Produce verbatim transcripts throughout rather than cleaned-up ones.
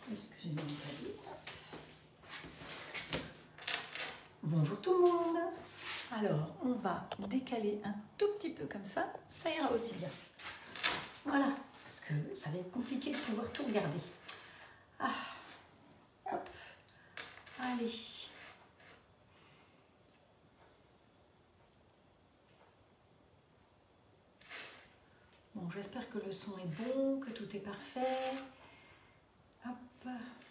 Est-ce que j'ai mis mon cahier? Bonjour tout le monde. Alors, on va décaler un tout petit peu comme ça. Ça ira aussi bien. Voilà. Parce que ça va être compliqué de pouvoir tout regarder. Ah. Hop. Allez. Bon, j'espère que le son est bon, que tout est parfait. Hop.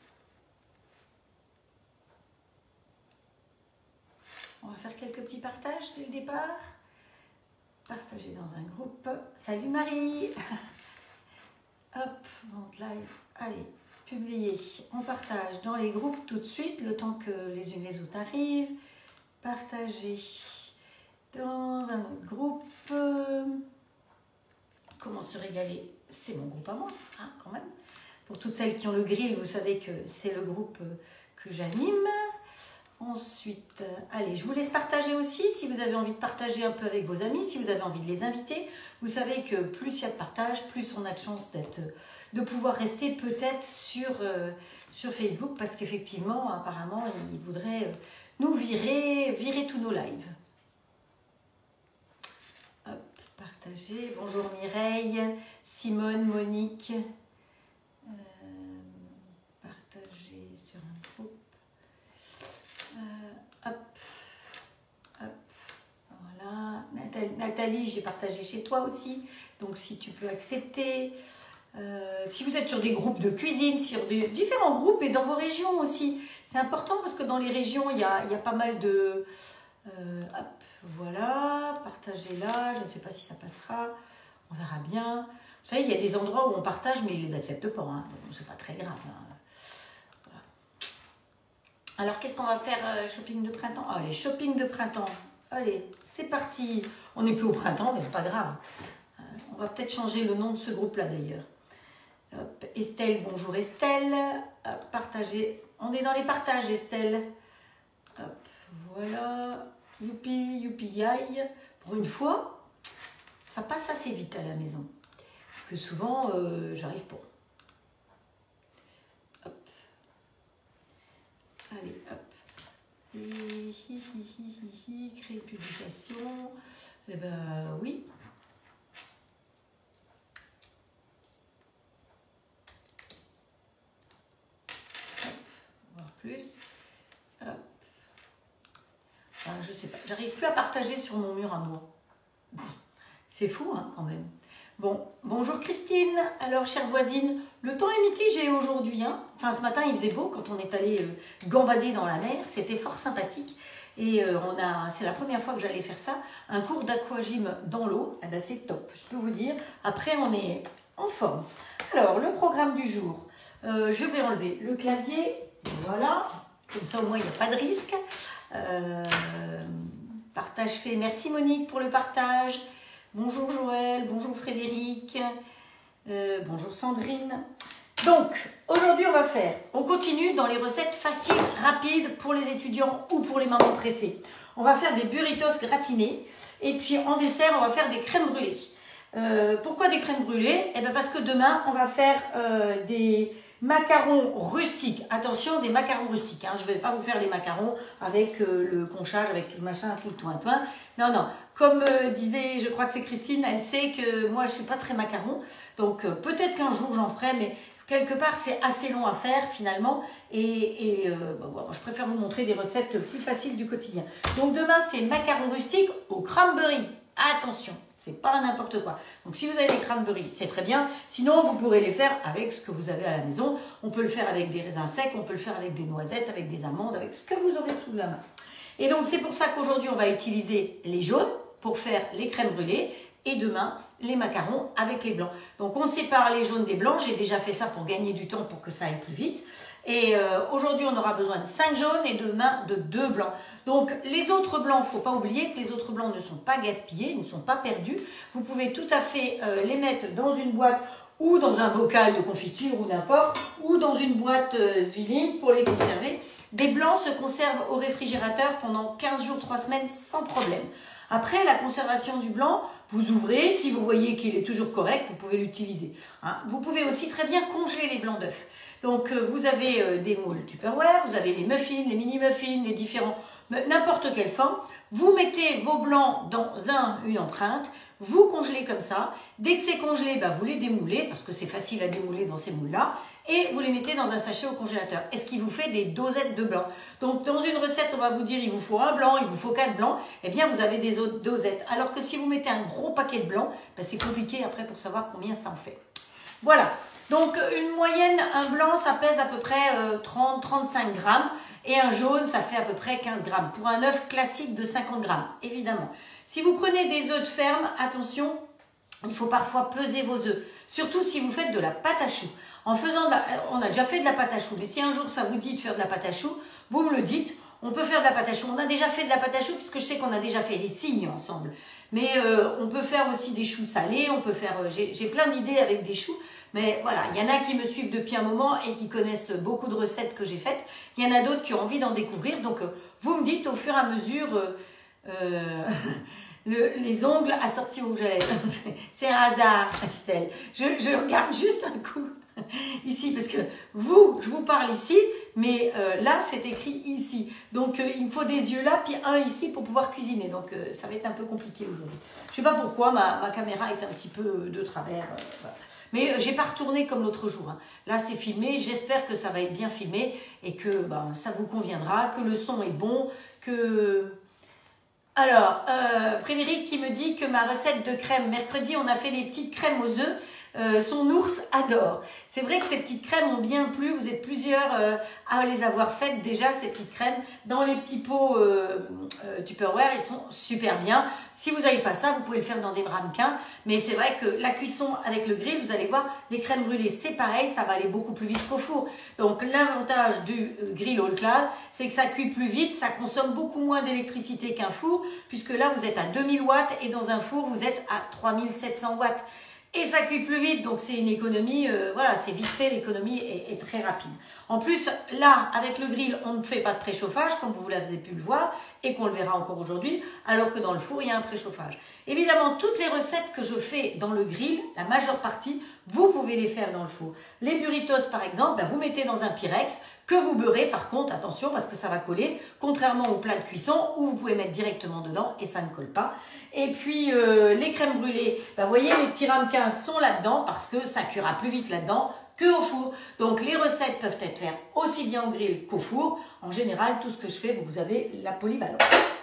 On va faire quelques petits partages dès le départ. Partager dans un groupe. Salut Marie. Hop, vente live. Allez, publier. On partage dans les groupes tout de suite, le temps que les unes les autres arrivent. Partager dans un autre groupe. Comment se régaler? C'est mon groupe à moi, hein, quand même. Pour toutes celles qui ont le grill, vous savez que c'est le groupe que j'anime. Ensuite, euh, allez, je vous laisse partager aussi, si vous avez envie de partager un peu avec vos amis, si vous avez envie de les inviter. Vous savez que plus il y a de partage, plus on a de chance d'être, de pouvoir rester peut-être sur, euh, sur Facebook, parce qu'effectivement, apparemment, ils voudraient nous virer, virer tous nos lives. Hop, partager. Bonjour Mireille, Simone, Monique. Euh, partager sur un groupe. Euh, hop, hop, voilà. Nathalie, Nathalie j'ai partagé chez toi aussi, donc si tu peux accepter. Euh, si vous êtes sur des groupes de cuisine, sur des différents groupes et dans vos régions aussi, c'est important parce que dans les régions, il y a, il y a pas mal de... Euh, hop, voilà, partagez là, je ne sais pas si ça passera, on verra bien. Vous savez, il y a des endroits où on partage, mais ils ne les acceptent pas, hein. Bon, c'est pas très grave, hein. Alors, qu'est-ce qu'on va faire? euh, Shopping de printemps? Allez, shopping de printemps. Allez, c'est parti. On n'est plus au printemps, mais c'est pas grave. Euh, on va peut-être changer le nom de ce groupe-là, d'ailleurs. Hop, Estelle, bonjour Estelle. Hop, partager. On est dans les partages, Estelle. Hop, voilà. Youpi, youpi, yaï. Pour une fois, ça passe assez vite à la maison. Parce que souvent, euh, j'arrive pas. Allez, hop. Et hi, hi, hi, hi, hi, créer publication. Eh ben oui. Hop, voir plus. Hop. Enfin, je sais pas, j'arrive plus à partager sur mon mur à moi. C'est fou, hein, quand même. Bon, bonjour Christine. Alors, chère voisine, le temps est mitigé aujourd'hui, hein. Enfin, ce matin, il faisait beau quand on est allé euh, gambader dans la mer. C'était fort sympathique. Et euh, on a, c'est la première fois que j'allais faire ça. Un cours d'aquagym dans l'eau, eh ben, c'est top, je peux vous dire. Après, on est en forme. Alors, le programme du jour. Euh, je vais enlever le clavier. Voilà. Comme ça, au moins, il n'y a pas de risque. Euh, partage fait. Merci Monique pour le partage. Bonjour Joël, bonjour Frédéric, euh, bonjour Sandrine. Donc, aujourd'hui on va faire, on continue dans les recettes faciles, rapides pour les étudiants ou pour les mamans pressées. On va faire des burritos gratinés et puis en dessert on va faire des crèmes brûlées. Euh, pourquoi des crèmes brûlées? Eh bien parce que demain on va faire euh, des macarons rustiques. Attention, des macarons rustiques. Hein. Je ne vais pas vous faire les macarons avec euh, le conchage, avec tout le machin, tout le toin-toin. Non, non. Comme euh, disait, je crois que c'est Christine, elle sait que moi je ne suis pas très macaron. Donc euh, peut-être qu'un jour j'en ferai, mais quelque part c'est assez long à faire finalement. Et, et euh, bah, voilà, je préfère vous montrer des recettes plus faciles du quotidien. Donc demain c'est macarons rustiques au cranberry. Attention, c'est pas n'importe quoi. Donc si vous avez des cranberries, c'est très bien. Sinon, vous pourrez les faire avec ce que vous avez à la maison. On peut le faire avec des raisins secs, on peut le faire avec des noisettes, avec des amandes, avec ce que vous aurez sous la main. Et donc c'est pour ça qu'aujourd'hui, on va utiliser les jaunes pour faire les crèmes brûlées et demain, les macarons avec les blancs. Donc on sépare les jaunes des blancs. J'ai déjà fait ça pour gagner du temps, pour que ça aille plus vite. Et euh, aujourd'hui, on aura besoin de cinq jaunes et demain de deux blancs. Donc les autres blancs, il ne faut pas oublier que les autres blancs ne sont pas gaspillés, ne sont pas perdus. Vous pouvez tout à fait euh, les mettre dans une boîte ou dans un bocal de confiture ou n'importe, ou dans une boîte euh, Zwilling pour les conserver. Des blancs se conservent au réfrigérateur pendant quinze jours, trois semaines sans problème. Après, la conservation du blanc, vous ouvrez, si vous voyez qu'il est toujours correct, vous pouvez l'utiliser. Hein. Vous pouvez aussi très bien congeler les blancs d'œufs. Donc, euh, vous avez euh, des moules Tupperware, vous avez les muffins, les mini-muffins, les différents, n'importe quelle forme. Vous mettez vos blancs dans un, une empreinte, vous congelez comme ça. Dès que c'est congelé, bah, vous les démoulez, parce que c'est facile à démouler dans ces moules-là, et vous les mettez dans un sachet au congélateur. Et ce qui vous fait des dosettes de blanc. Donc, dans une recette, on va vous dire, il vous faut un blanc, il vous faut quatre blancs, eh bien, vous avez des autres dosettes. Alors que si vous mettez un gros paquet de blanc, bah, c'est compliqué après pour savoir combien ça en fait. Voilà. Donc, une moyenne, un blanc, ça pèse à peu près euh, trente à trente-cinq grammes. Et un jaune, ça fait à peu près quinze grammes. Pour un œuf classique de cinquante grammes, évidemment. Si vous prenez des œufs de ferme, attention, il faut parfois peser vos œufs. Surtout si vous faites de la pâte à choux. En faisant de la, on a déjà fait de la pâte à choux, mais si un jour ça vous dit de faire de la pâte à choux, vous me le dites, on peut faire de la pâte à choux. On a déjà fait de la pâte à choux, puisque je sais qu'on a déjà fait les cygnes ensemble. Mais euh, on peut faire aussi des choux salés, on peut faire, euh, j'ai plein d'idées avec des choux. Mais voilà, il y en a qui me suivent depuis un moment et qui connaissent beaucoup de recettes que j'ai faites. Il y en a d'autres qui ont envie d'en découvrir. Donc, euh, vous me dites au fur et à mesure euh, euh, le, les ongles assortis au rouge à lèvres. C'est un hasard, Estelle. Je, je regarde juste un coup ici parce que vous, je vous parle ici, mais euh, là, c'est écrit ici. Donc, euh, il me faut des yeux là, puis un ici pour pouvoir cuisiner. Donc, euh, ça va être un peu compliqué aujourd'hui. Je ne sais pas pourquoi, ma, ma caméra est un petit peu de travers. Euh, voilà. Mais euh, j'ai pas retourné comme l'autre jour. Hein. Là, c'est filmé. J'espère que ça va être bien filmé et que ben, ça vous conviendra, que le son est bon, que... Alors, euh, Frédéric qui me dit que ma recette de crème, mercredi, on a fait les petites crèmes aux œufs. Euh, son ours adore. C'est vrai que ces petites crèmes ont bien plu. Vous êtes plusieurs euh, à les avoir faites déjà, ces petites crèmes. Dans les petits pots euh, euh, Tupperware, ils sont super bien. Si vous n'avez pas ça, vous pouvez le faire dans des ramequins. Mais c'est vrai que la cuisson avec le grill, vous allez voir, les crèmes brûlées, c'est pareil. Ça va aller beaucoup plus vite qu'au four. Donc, l'avantage du grill all clad, c'est que ça cuit plus vite. Ça consomme beaucoup moins d'électricité qu'un four. Puisque là, vous êtes à deux mille watts et dans un four, vous êtes à trois mille sept cents watts. Et ça cuit plus vite, donc c'est une économie, euh, voilà, c'est vite fait, l'économie est, est très rapide. En plus, là, avec le grill, on ne fait pas de préchauffage, comme vous l'avez pu le voir, et qu'on le verra encore aujourd'hui, alors que dans le four, il y a un préchauffage. Évidemment, toutes les recettes que je fais dans le grill, la majeure partie, vous pouvez les faire dans le four. Les burritos, par exemple, ben, vous mettez dans un Pyrex, que vous beurrez, par contre, attention, parce que ça va coller, contrairement au plat de cuisson, où vous pouvez mettre directement dedans, et ça ne colle pas. Et puis, euh, les crèmes brûlées, ben, vous voyez, les petits ramequins sont là-dedans, parce que ça cuira plus vite là-dedans qu'au four. Donc, les recettes peuvent être faites aussi bien au grill qu'au four. En général, tout ce que je fais, vous avez la polyvalence.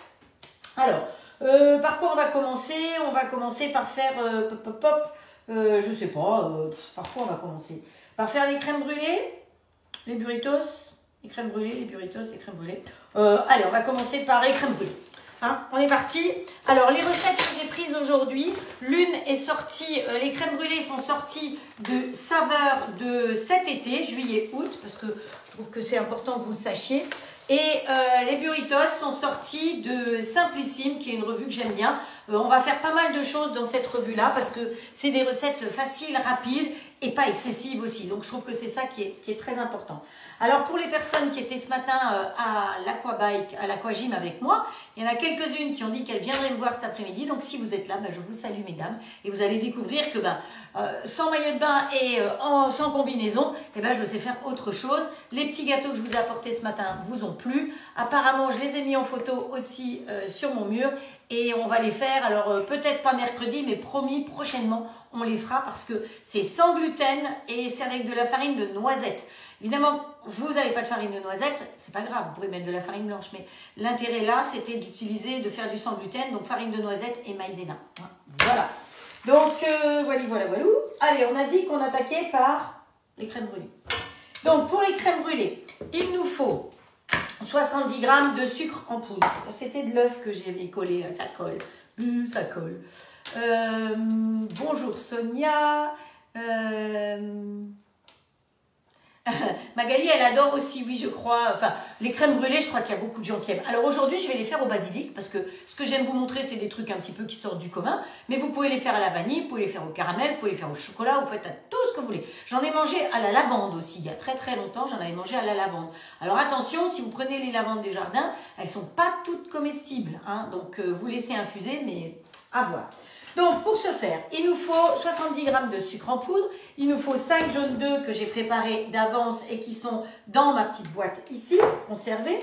Alors, euh, par quoi on va commencer? On va commencer par faire, euh, pop, pop, pop, euh, je sais pas, euh, par quoi on va commencer? Par faire les crèmes brûlées, les burritos, les crèmes brûlées, les burritos, les crèmes brûlées. Euh, allez, on va commencer par les crèmes brûlées. Hein, on est parti. Alors, les recettes que j'ai prises aujourd'hui, l'une est sortie, euh, les crèmes brûlées sont sorties de saveur de cet été, juillet-août, parce que je trouve que c'est important que vous le sachiez. Et euh, les burritos sont sortis de Simplissime, qui est une revue que j'aime bien. Euh, on va faire pas mal de choses dans cette revue-là, parce que c'est des recettes faciles, rapides, et pas excessives aussi. Donc, je trouve que c'est ça qui est, qui est très important. Alors, pour les personnes qui étaient ce matin euh, à l'Aquabike, à l'Aquagym avec moi, il y en a quelques-unes qui ont dit qu'elles viendraient me voir cet après-midi. Donc, si vous êtes là, ben, je vous salue, mesdames. Et vous allez découvrir que ben, euh, sans maillot de bain et euh, en, sans combinaison, eh ben, je sais faire autre chose. Les petits gâteaux que je vous ai apportés ce matin vous ont plu. Apparemment, je les ai mis en photo aussi euh, sur mon mur. Et on va les faire, alors euh, peut-être pas mercredi, mais promis, prochainement, on les fera parce que c'est sans gluten et c'est avec de la farine de noisette. Évidemment, vous n'avez pas de farine de noisette, c'est pas grave, vous pouvez mettre de la farine blanche, mais l'intérêt là, c'était d'utiliser, de faire du sans gluten, donc farine de noisette et maïzena. Voilà. Donc, euh, voilà, voilà, voilà. Allez, on a dit qu'on attaquait par les crèmes brûlées. Donc, pour les crèmes brûlées, il nous faut soixante-dix grammes de sucre en poudre. C'était de l'œuf que j'ai collé, ça colle. Mmh, ça colle. Euh, bonjour Sonia. Euh, Magali, elle adore aussi, oui, je crois. Enfin, les crèmes brûlées, je crois qu'il y a beaucoup de gens qui aiment. Alors aujourd'hui, je vais les faire au basilic parce que ce que j'aime vous montrer, c'est des trucs un petit peu qui sortent du commun. Mais vous pouvez les faire à la vanille, vous pouvez les faire au caramel, vous pouvez les faire au chocolat, vous faites à tout ce que vous voulez. J'en ai mangé à la lavande aussi, il y a très très longtemps, j'en avais mangé à la lavande. Alors attention, si vous prenez les lavandes des jardins, elles ne sont pas toutes comestibles. Hein, donc euh, vous laissez infuser, mais à voir. Donc, pour ce faire, il nous faut soixante-dix grammes de sucre en poudre, il nous faut cinq jaunes d'œufs que j'ai préparés d'avance et qui sont dans ma petite boîte ici, conservée.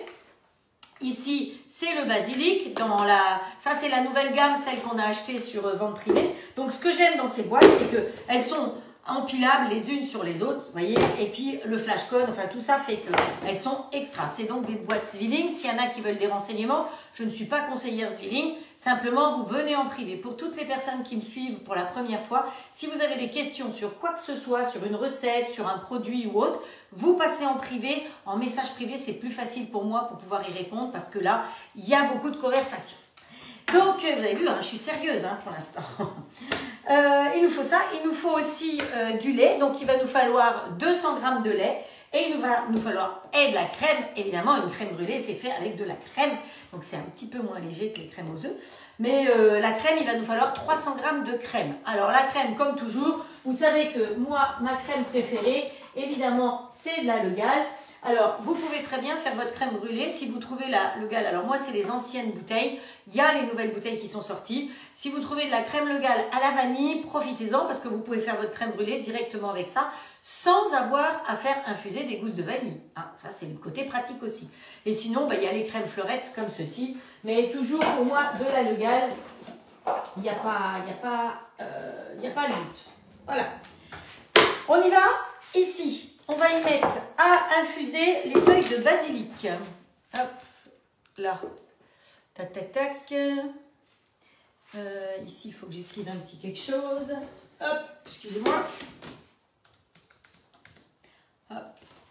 Ici, c'est le basilic, dans la... ça c'est la nouvelle gamme, celle qu'on a achetée sur vente privée. Donc, ce que j'aime dans ces boîtes, c'est qu'elles sont empilables les unes sur les autres, vous voyez, et puis le flash code, enfin tout ça fait qu'elles sont extra. C'est donc des boîtes Zwilling. S'il y en a qui veulent des renseignements, je ne suis pas conseillère Zwilling, simplement vous venez en privé. Pour toutes les personnes qui me suivent pour la première fois, si vous avez des questions sur quoi que ce soit, sur une recette, sur un produit ou autre, vous passez en privé, en message privé, c'est plus facile pour moi pour pouvoir y répondre parce que là, il y a beaucoup de conversations. Donc, vous avez vu, hein, je suis sérieuse hein, pour l'instant. Euh, il nous faut ça. Il nous faut aussi euh, du lait. Donc, il va nous falloir deux cents grammes de lait. Et il nous va nous falloir et de la crème. Évidemment, une crème brûlée, c'est fait avec de la crème. Donc, c'est un petit peu moins léger que les crèmes aux œufs. Mais euh, la crème, il va nous falloir trois cents grammes de crème. Alors, la crème, comme toujours, vous savez que moi, ma crème préférée, évidemment, c'est de la Le Gall. Alors, vous pouvez très bien faire votre crème brûlée si vous trouvez la Le Gall. Alors, moi, c'est les anciennes bouteilles. Il y a les nouvelles bouteilles qui sont sorties. Si vous trouvez de la crème Le Gall à la vanille, profitez-en parce que vous pouvez faire votre crème brûlée directement avec ça sans avoir à faire infuser des gousses de vanille. Hein, ça, c'est le côté pratique aussi. Et sinon, bah, il y a les crèmes fleurettes comme ceci. Mais toujours, pour moi, de la Le Gall, il n'y a pas, il n'y a pas, euh, il n'y a pas de doute. Voilà. On y va? Ici. On va y mettre à infuser les feuilles de basilic. Hop, là. Tac, tac, tac. Euh, ici, il faut que j'écrive un petit quelque chose. Hop, excusez-moi. Hop.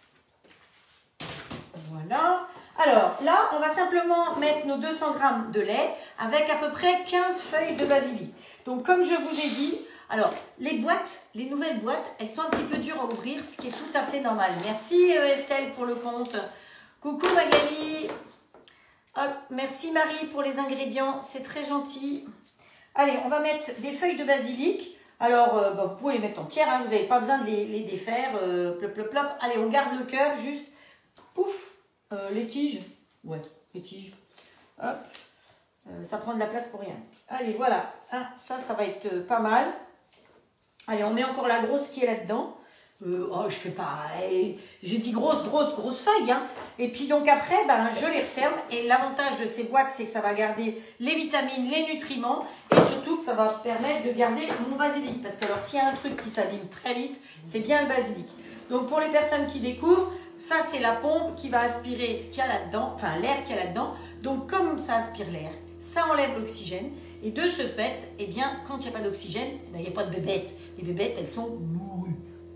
Voilà. Alors, là, on va simplement mettre nos deux cents grammes de lait avec à peu près quinze feuilles de basilic. Donc, comme je vous ai dit, alors, les boîtes, les nouvelles boîtes, elles sont un petit peu dures à ouvrir, ce qui est tout à fait normal. Merci Estelle pour le compte. Coucou Magali. Hop, merci Marie pour les ingrédients, c'est très gentil. Allez, on va mettre des feuilles de basilic. Alors, euh, bah, vous pouvez les mettre entières, hein, vous n'avez pas besoin de les, les défaire. Euh, plop, plop, plop. Allez, on garde le cœur, juste, pouf, euh, les tiges. Ouais, les tiges. Hop, euh, ça prend de la place pour rien. Allez, voilà, hein, ça, ça va être euh, pas mal. Allez, on met encore la grosse qui est là-dedans. Euh, oh, je fais pareil. J'ai dit grosse, grosse, grosse feuille. Hein. Et puis donc après, ben, je les referme. Et l'avantage de ces boîtes, c'est que ça va garder les vitamines, les nutriments. Et surtout que ça va permettre de garder mon basilic. Parce que alors, s'il y a un truc qui s'abîme très vite, c'est bien le basilic. Donc pour les personnes qui découvrent, ça c'est la pompe qui va aspirer ce qu'il y a là-dedans. Enfin, l'air qu'il y a là-dedans. Donc comme ça aspire l'air, ça enlève l'oxygène. Et de ce fait, eh bien, quand il n'y a pas d'oxygène, ben, il n'y a pas de bébêtes. Les bébêtes, elles sont mourues.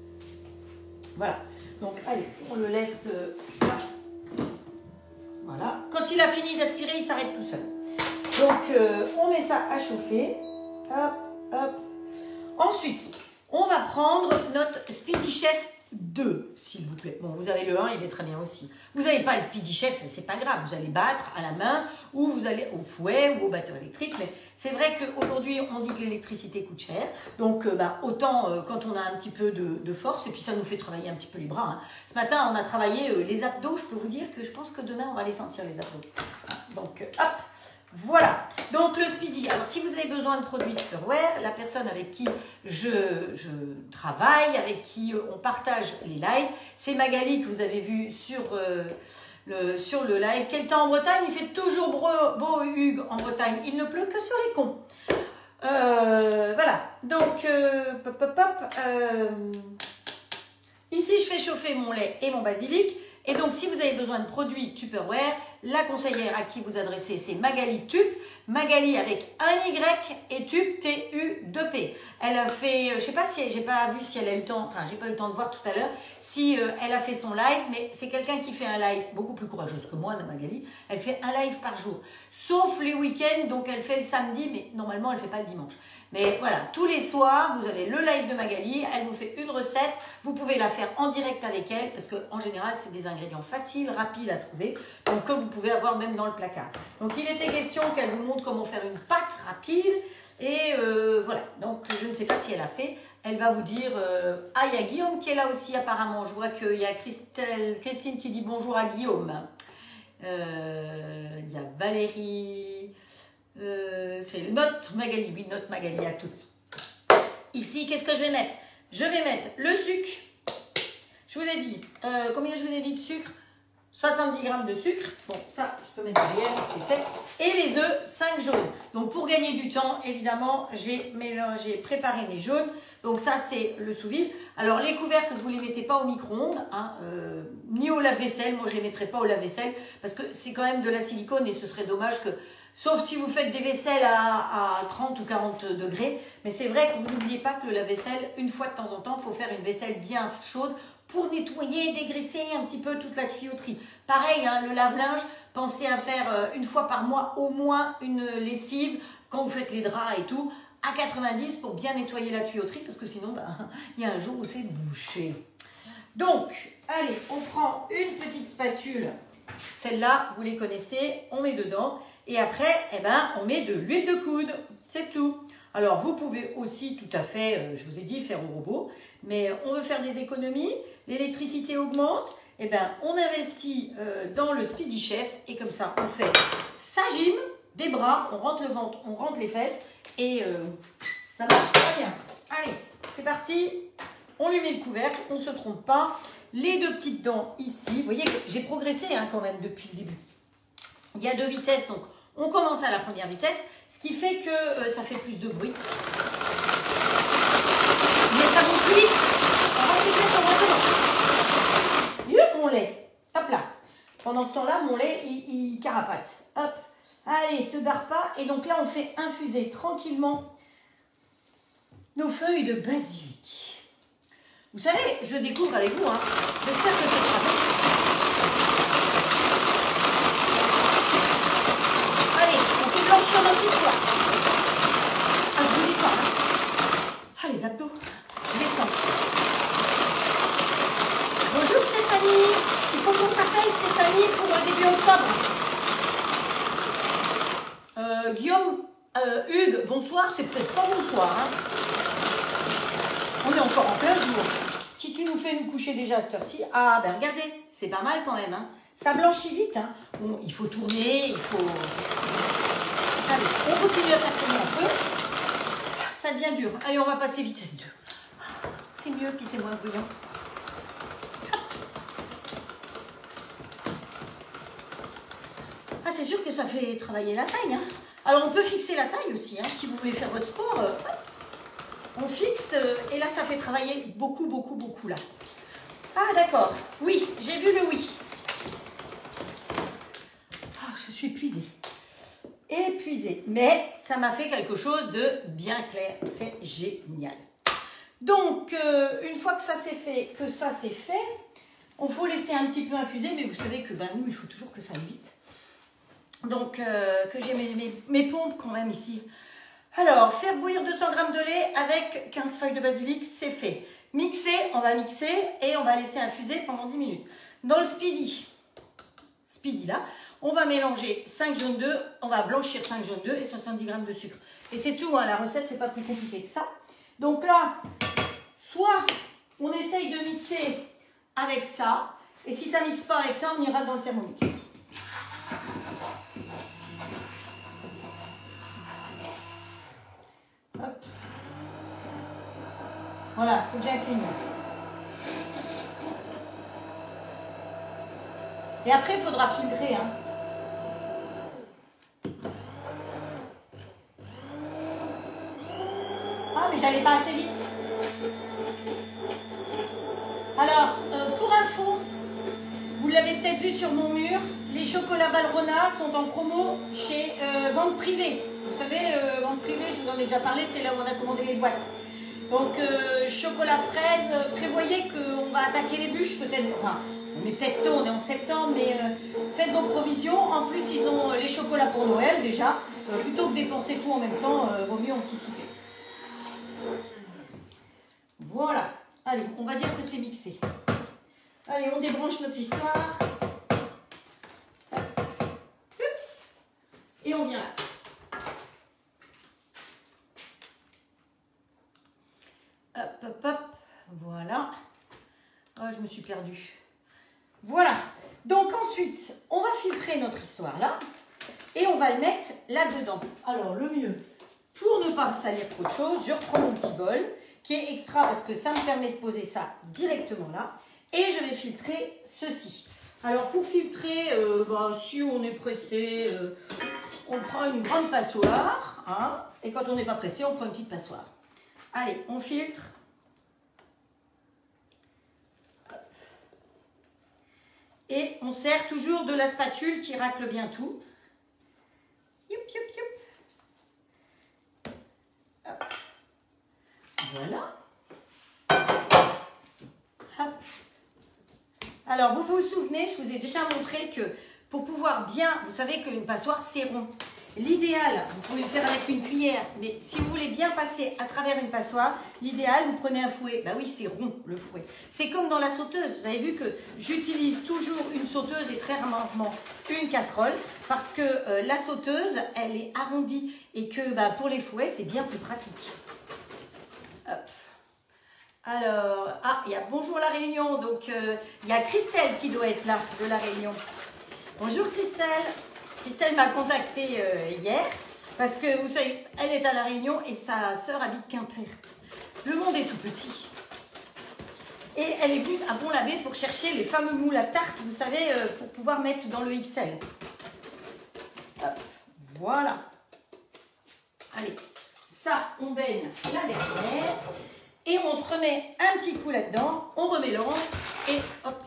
Voilà. Donc, allez, on le laisse euh, là. Voilà. Quand il a fini d'aspirer, il s'arrête tout seul. Donc, euh, on met ça à chauffer. Hop, hop. Ensuite, on va prendre notre Speedy Chef deux, s'il vous plaît. Bon, vous avez le un, il est très bien aussi. Vous n'avez pas le Speedy Chef, mais c'est pas grave. Vous allez battre à la main ou vous allez au fouet ou au batteur électrique. Mais c'est vrai qu'aujourd'hui, on dit que l'électricité coûte cher. Donc, euh, bah, autant euh, quand on a un petit peu de, de force, et puis ça nous fait travailler un petit peu les bras. Hein. Ce matin, on a travaillé euh, les abdos. Je peux vous dire que je pense que demain, on va les sentir, les abdos. Donc, euh, hop. Voilà, donc le Speedy. Alors, si vous avez besoin de produits Tupperware, la personne avec qui je, je travaille, avec qui on partage les lives, c'est Magali que vous avez vu sur, euh, le, sur le live. Quel temps en Bretagne? Il fait toujours beau, beau Hugues, en Bretagne. Il ne pleut que sur les cons. Euh, voilà, donc, euh, pop, pop, pop. Euh, ici, je fais chauffer mon lait et mon basilic. Et donc, si vous avez besoin de produits Tupperware, la conseillère à qui vous adressez, c'est Magali Tup. Magali avec un Y et Tup, T U deux P. Elle a fait, je ne sais pas si, j'ai pas vu si elle a eu le temps, enfin, j'ai pas eu le temps de voir tout à l'heure, si euh, elle a fait son live, mais c'est quelqu'un qui fait un live beaucoup plus courageuse que moi, Magali. Elle fait un live par jour, sauf les week-ends, donc elle fait le samedi, mais normalement, elle ne fait pas le dimanche. Mais voilà, tous les soirs, vous avez le live de Magali, elle vous fait une recette, vous pouvez la faire en direct avec elle, parce qu'en général, c'est des ingrédients faciles, rapides à trouver, donc que vous pouvez avoir même dans le placard. Donc il était question qu'elle vous montre comment faire une pâte rapide, et euh, voilà, donc je ne sais pas si elle a fait, elle va vous dire, euh, ah il y a Guillaume qui est là aussi apparemment, je vois qu'il y a Christelle, Christine qui dit bonjour à Guillaume, euh, il y a Valérie, euh, c'est notre Magali, oui notre Magali à toutes. Ici qu'est-ce que je vais mettre? Je vais mettre le sucre, je vous ai dit, euh, combien je vous ai dit de sucre? soixante-dix grammes de sucre, bon ça je peux mettre derrière, c'est fait, et les œufs, cinq jaunes. Donc pour gagner du temps, évidemment, j'ai mélangé, préparé mes jaunes, donc ça c'est le sous-vide. Alors les couvercles, vous ne les mettez pas au micro-ondes, hein, euh, ni au lave-vaisselle, moi je ne les mettrai pas au lave-vaisselle, parce que c'est quand même de la silicone et ce serait dommage que, sauf si vous faites des vaisselles à, à trente ou quarante degrés, mais c'est vrai que vous n'oubliez pas que le lave-vaisselle, une fois de temps en temps, il faut faire une vaisselle bien chaude, pour nettoyer, dégraisser un petit peu toute la tuyauterie. Pareil, hein, le lave-linge, pensez à faire euh, une fois par mois au moins une lessive, quand vous faites les draps et tout, à quatre-vingt-dix pour bien nettoyer la tuyauterie, parce que sinon, bah, il y a un jour où c'est bouché. Donc, allez, on prend une petite spatule, celle-là, vous les connaissez, on met dedans, et après, eh ben, on met de l'huile de coude, c'est tout. Alors, vous pouvez aussi tout à fait, euh, je vous ai dit, faire au robot, mais on veut faire des économies, l'électricité augmente, et ben on investit euh, dans le Speedy Chef, et comme ça, on fait sa gym, des bras, on rentre le ventre, on rentre les fesses, et euh, ça marche très bien. Allez, c'est parti, on lui met le couvercle, on ne se trompe pas, les deux petites dents ici, vous voyez que j'ai progressé hein, quand même depuis le début. Il y a deux vitesses, donc on commence à la première vitesse, ce qui fait que euh, ça fait plus de bruit. Mais ça monte plus vite. On va plus vite, on va comment. Yup, mon lait. Hop là. Pendant ce temps-là, mon lait, il, il carapate. Hop. Allez, te barre pas. Et donc là, on fait infuser tranquillement nos feuilles de basilic. Vous savez, je découvre avec vous. Hein. J'espère que ce sera bon. Allez, on fait blanchir notre histoire. Ah, je vous dis pas. Hein. Ah, les abdos. Je descends. Bonjour Stéphanie. Il faut qu'on s'appelle Stéphanie pour le début octobre. Euh, Guillaume, euh, Hugues, bonsoir. C'est peut-être pas bonsoir. Hein. On est encore en plein jour. Si tu nous fais nous coucher déjà à cette heure-ci, ah ben regardez, c'est pas mal quand même. Hein. Ça blanchit vite. Hein. Bon, il faut tourner, il faut... Allez, on continue à faire tourner un peu. Ça devient dur. Allez, on va passer vitesse deux. C'est mieux, puis c'est moins bruyant. Ah, c'est sûr que ça fait travailler la taille. Hein. Alors, on peut fixer la taille aussi. Hein. Si vous voulez faire votre sport, euh, on fixe. Euh, et là, ça fait travailler beaucoup, beaucoup, beaucoup, là. Ah, d'accord. Oui, j'ai vu le oui. Ah, je suis épuisée. Épuisée. Mais ça m'a fait quelque chose de bien clair. C'est génial. Donc, euh, une fois que ça c'est fait, que ça c'est fait, on faut laisser un petit peu infuser, mais vous savez que ben, nous, il faut toujours que ça aille vite. Donc, euh, que j'ai mes, mes, mes pompes quand même ici. Alors, faire bouillir deux cents grammes de lait avec quinze feuilles de basilic, c'est fait. Mixer, on va mixer et on va laisser infuser pendant dix minutes. Dans le speedy, speedy là, on va mélanger cinq jaunes d'œufs, on va blanchir cinq jaunes d'œufs et soixante-dix grammes de sucre. Et c'est tout, hein, la recette, c'est pas plus compliqué que ça. Donc là, soit on essaye de mixer avec ça, et si ça ne mixe pas avec ça, on ira dans le Thermomix. Hop. Voilà, il faut que j'incline. Et après, il faudra filtrer. Hein. Ah, mais j'allais pas assez vite. Alors, euh, pour info, vous l'avez peut-être vu sur mon mur, les chocolats Valrhona sont en promo chez euh, Vente Privée. Vous savez, euh, Vente Privée, je vous en ai déjà parlé, c'est là où on a commandé les boîtes. Donc, euh, chocolat fraise, euh, prévoyez qu'on va attaquer les bûches peut-être. Enfin, on est peut-être tôt, on est en septembre, mais euh, faites vos provisions. En plus, ils ont les chocolats pour Noël déjà. Euh, plutôt que dépenser tout en même temps, euh, vaut mieux anticiper. Voilà. Allez, on va dire que c'est mixé. Allez, on débranche notre histoire. Oups. Et on vient là. Hop, hop, hop. Voilà. Oh, je me suis perdue. Voilà. Donc ensuite, on va filtrer notre histoire là. Et on va le mettre là-dedans. Alors, le mieux, pour ne pas salir trop de choses, je reprends mon petit bol qui est extra parce que ça me permet de poser ça directement là. Et je vais filtrer ceci. Alors, pour filtrer, euh, bah, si on est pressé, euh, on prend une grande passoire. Hein, et quand on n'est pas pressé, on prend une petite passoire. Allez, on filtre. Et on sert toujours de la spatule qui racle bien tout. Youp, youp, youp. Hop. Voilà. Hop. Alors, vous vous souvenez, je vous ai déjà montré que pour pouvoir bien, vous savez qu'une passoire, c'est rond. L'idéal, vous pouvez le faire avec une cuillère, mais si vous voulez bien passer à travers une passoire, l'idéal, vous prenez un fouet. Bah oui, c'est rond, le fouet. C'est comme dans la sauteuse. Vous avez vu que j'utilise toujours une sauteuse et très rarement une casserole parce que euh, la sauteuse, elle est arrondie et que bah, pour les fouets, c'est bien plus pratique. Hop. Alors, ah, il y a bonjour la Réunion. Donc, euh, il y a Christelle qui doit être là, de la Réunion. Bonjour Christelle. Christelle m'a contactée euh, hier parce que vous savez, elle est à La Réunion et sa sœur habite Quimper. Le monde est tout petit. Et elle est venue à Pont-l'Abbé pour chercher les fameux moules à tarte, vous savez, euh, pour pouvoir mettre dans le X L. Hop, voilà. Allez, ça, on baigne la dernière. Et on se remet un petit coup là-dedans, on remélange et hop.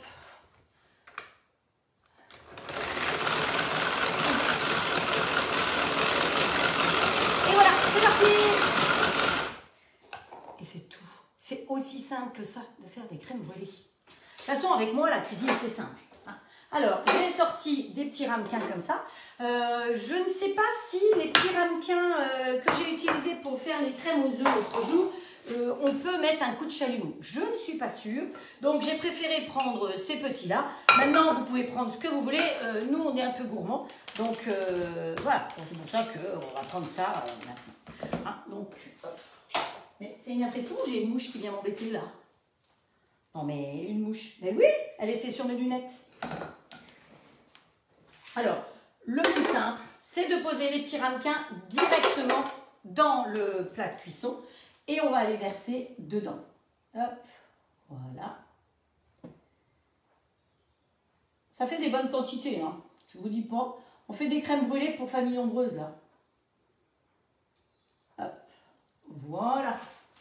Et c'est tout. C'est aussi simple que ça de faire des crèmes brûlées. De toute façon, avec moi, la cuisine, c'est simple. Alors, j'ai sorti des petits ramequins comme ça. Euh, je ne sais pas si les petits ramequins euh, que j'ai utilisés pour faire les crèmes aux œufs l'autre jour, euh, on peut mettre un coup de chalumeau. Je ne suis pas sûre. Donc, j'ai préféré prendre ces petits-là. Maintenant, vous pouvez prendre ce que vous voulez. Euh, nous, on est un peu gourmands. Donc, euh, voilà. C'est pour ça qu'on va prendre ça euh, maintenant. Hein, donc, hop. Mais c'est une impression, j'ai une mouche qui vient m'embêter là. Non mais une mouche. Mais oui, elle était sur mes lunettes. Alors, le plus simple, c'est de poser les petits ramequins directement dans le plat de cuisson et on va les verser dedans. Hop, voilà. Ça fait des bonnes quantités, hein. Je vous dis pas. On fait des crèmes brûlées pour famille nombreuse là. Hop, voilà.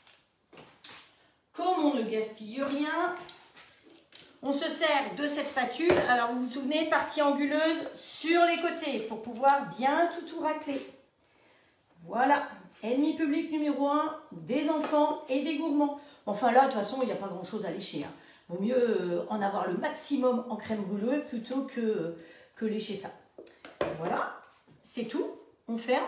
Comme on ne gaspille rien, on se sert de cette spatule. Alors vous vous souvenez, partie anguleuse sur les côtés pour pouvoir bien tout tout racler. Voilà, ennemi public numéro un, des enfants et des gourmands. Enfin là, de toute façon, il n'y a pas grand chose à lécher. Hein. Vaut mieux en avoir le maximum en crème brûlée plutôt que, que lécher ça. Voilà, c'est tout. On ferme.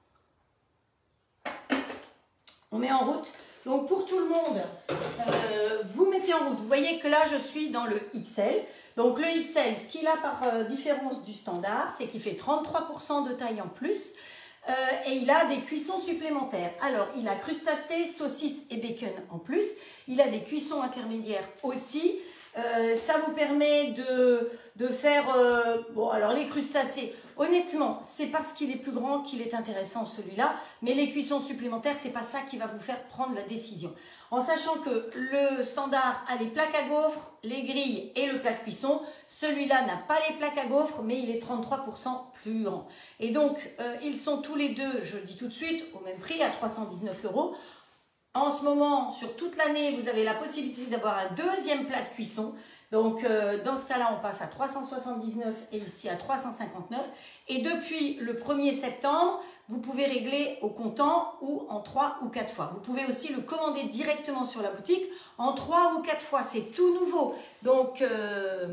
On met en route. Donc pour tout le monde, euh, vous mettez en route. Vous voyez que là, je suis dans le X L. Donc le X L, ce qu'il a par euh, différence du standard, c'est qu'il fait trente-trois pour cent de taille en plus. Euh, et il a des cuissons supplémentaires. Alors, il a crustacés, saucisses et bacon en plus. Il a des cuissons intermédiaires aussi. Euh, ça vous permet de, de faire... Euh, bon, alors les crustacés, honnêtement, c'est parce qu'il est plus grand qu'il est intéressant celui-là. Mais les cuissons supplémentaires, c'est pas ça qui va vous faire prendre la décision. En sachant que le standard a les plaques à gaufres, les grilles et le plat de cuisson. Celui-là n'a pas les plaques à gaufres, mais il est trente-trois pour cent plus grand. Et donc, euh, ils sont tous les deux, je le dis tout de suite, au même prix, à trois cent dix-neuf euros. En ce moment, sur toute l'année, vous avez la possibilité d'avoir un deuxième plat de cuisson. Donc, euh, dans ce cas-là, on passe à trois cent soixante-dix-neuf et ici à trois cent cinquante-neuf. Et depuis le premier septembre, vous pouvez régler au comptant ou en trois ou quatre fois. Vous pouvez aussi le commander directement sur la boutique en trois ou quatre fois. C'est tout nouveau. Donc, euh,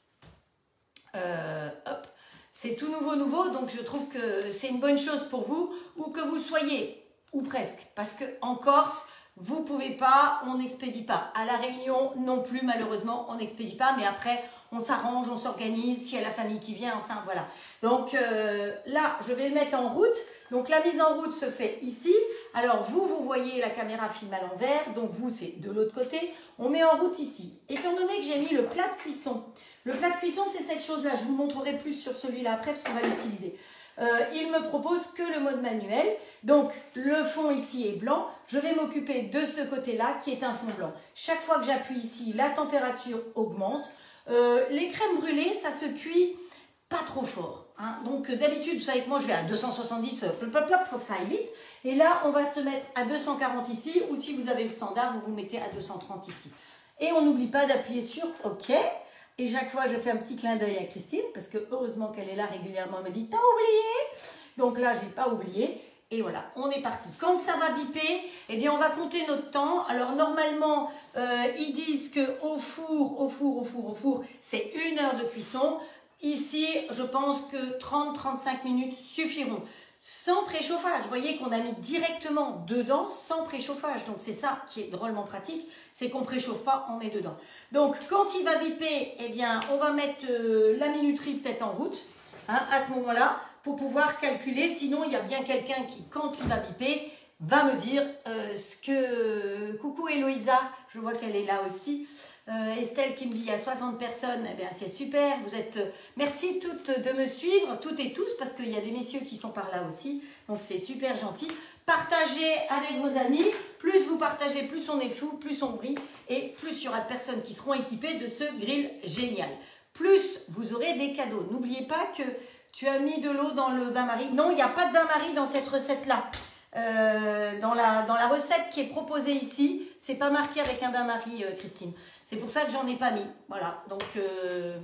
euh, hop, c'est tout nouveau, nouveau. Donc, je trouve que c'est une bonne chose pour vous, ou que vous soyez, ou presque. Parce qu'en Corse, Vous ne pouvez pas, on n'expédie pas. À la Réunion non plus, malheureusement, on n'expédie pas. Mais après, on s'arrange, on s'organise. S'il y a la famille qui vient, enfin voilà. Donc euh, là, je vais le mettre en route. Donc la mise en route se fait ici. Alors vous, vous voyez la caméra filme à l'envers. Donc vous, c'est de l'autre côté. On met en route ici. Étant donné que j'ai mis le plat de cuisson. Le plat de cuisson, c'est cette chose-là. Je vous montrerai plus sur celui-là après parce qu'on va l'utiliser. Euh, il me propose que le mode manuel. Donc le fond ici est blanc. Je vais m'occuper de ce côté-là qui est un fond blanc. Chaque fois que j'appuie ici, la température augmente. Euh, les crèmes brûlées, ça se cuit pas trop fort. Hein. Donc d'habitude, vous savez que moi je vais à deux cent soixante-dix, plop, plop, plop, faut que ça aille vite. Et là, on va se mettre à deux cent quarante ici, ou si vous avez le standard, vous vous mettez à deux cent trente ici. Et on n'oublie pas d'appuyer sur OK. Et chaque fois, je fais un petit clin d'œil à Christine, parce que heureusement qu'elle est là régulièrement, elle me dit « T'as oublié ?» Donc là, j'ai pas oublié. Et voilà, on est parti. Quand ça va biper, eh bien, on va compter notre temps. Alors, normalement, euh, ils disent qu'au four, au four, au four, au four, c'est une heure de cuisson. Ici, je pense que trente à trente-cinq minutes suffiront. Sans préchauffage. Vous voyez qu'on a mis directement dedans sans préchauffage. Donc, c'est ça qui est drôlement pratique. C'est qu'on ne préchauffe pas, on met dedans. Donc, quand il va biper, eh bien, on va mettre euh, la minuterie peut-être en route. Hein, à ce moment-là, pour pouvoir calculer. Sinon, il y a bien quelqu'un qui, quand il va biper, va me dire euh, ce que... Coucou Héloïsa, je vois qu'elle est là aussi. Euh, Estelle qui me dit il y a soixante personnes, eh bien c'est super, vous êtes, merci toutes de me suivre, toutes et tous, parce qu'il y a des messieurs qui sont par là aussi, donc c'est super gentil. Partagez avec vos amis, plus vous partagez, plus on est fou, plus on brille, et plus il y aura de personnes qui seront équipées de ce grill génial. Plus vous aurez des cadeaux. N'oubliez pas que tu as mis de l'eau dans le bain-marie. Non, il n'y a pas de bain-marie dans cette recette-là. Euh, dans, la, dans la recette qui est proposée ici, c'est pas marqué avec un bain-marie, euh, Christine. C'est pour ça que j'en ai pas mis. Voilà, donc... Euh,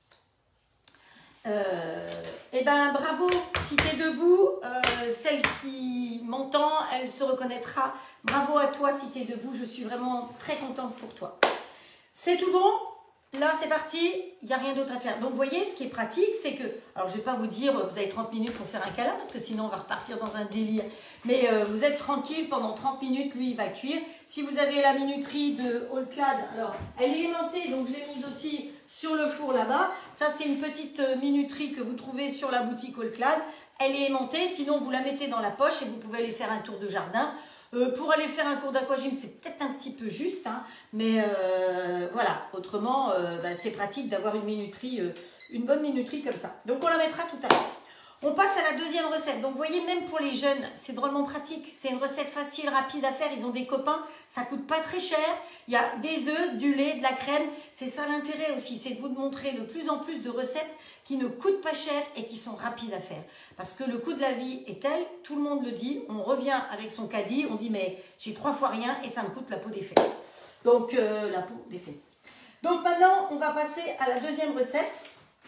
euh, eh ben, bravo, si tu es debout, euh, celle qui m'entend, elle se reconnaîtra. Bravo à toi si tu es debout, je suis vraiment très contente pour toi. C'est tout bon? Là, c'est parti, il n'y a rien d'autre à faire. Donc, vous voyez, ce qui est pratique, c'est que... Alors, je ne vais pas vous dire, vous avez trente minutes pour faire un câlin, parce que sinon, on va repartir dans un délire. Mais euh, vous êtes tranquille, pendant trente minutes, lui, il va cuire. Si vous avez la minuterie de All-Clad, alors, elle est aimantée, donc je l'ai mise aussi sur le four là-bas. Ça, c'est une petite minuterie que vous trouvez sur la boutique All-Clad. Elle est aimantée, sinon, vous la mettez dans la poche et vous pouvez aller faire un tour de jardin. Euh, pour aller faire un cours d'aquagym, c'est peut-être un petit peu juste, hein, mais euh, voilà, autrement, euh, bah, c'est pratique d'avoir une minuterie, euh, une bonne minuterie comme ça. Donc, on la mettra tout à l'heure. On passe à la deuxième recette. Donc, vous voyez, même pour les jeunes, c'est drôlement pratique. C'est une recette facile, rapide à faire. Ils ont des copains, ça coûte pas très cher. Il y a des œufs, du lait, de la crème. C'est ça l'intérêt aussi, c'est de vous montrer de plus en plus de recettes qui ne coûtent pas cher et qui sont rapides à faire. Parce que le coût de la vie est tel, tout le monde le dit, on revient avec son caddie, on dit mais j'ai trois fois rien et ça me coûte la peau des fesses. Donc euh, la peau des fesses. Donc maintenant, on va passer à la deuxième recette.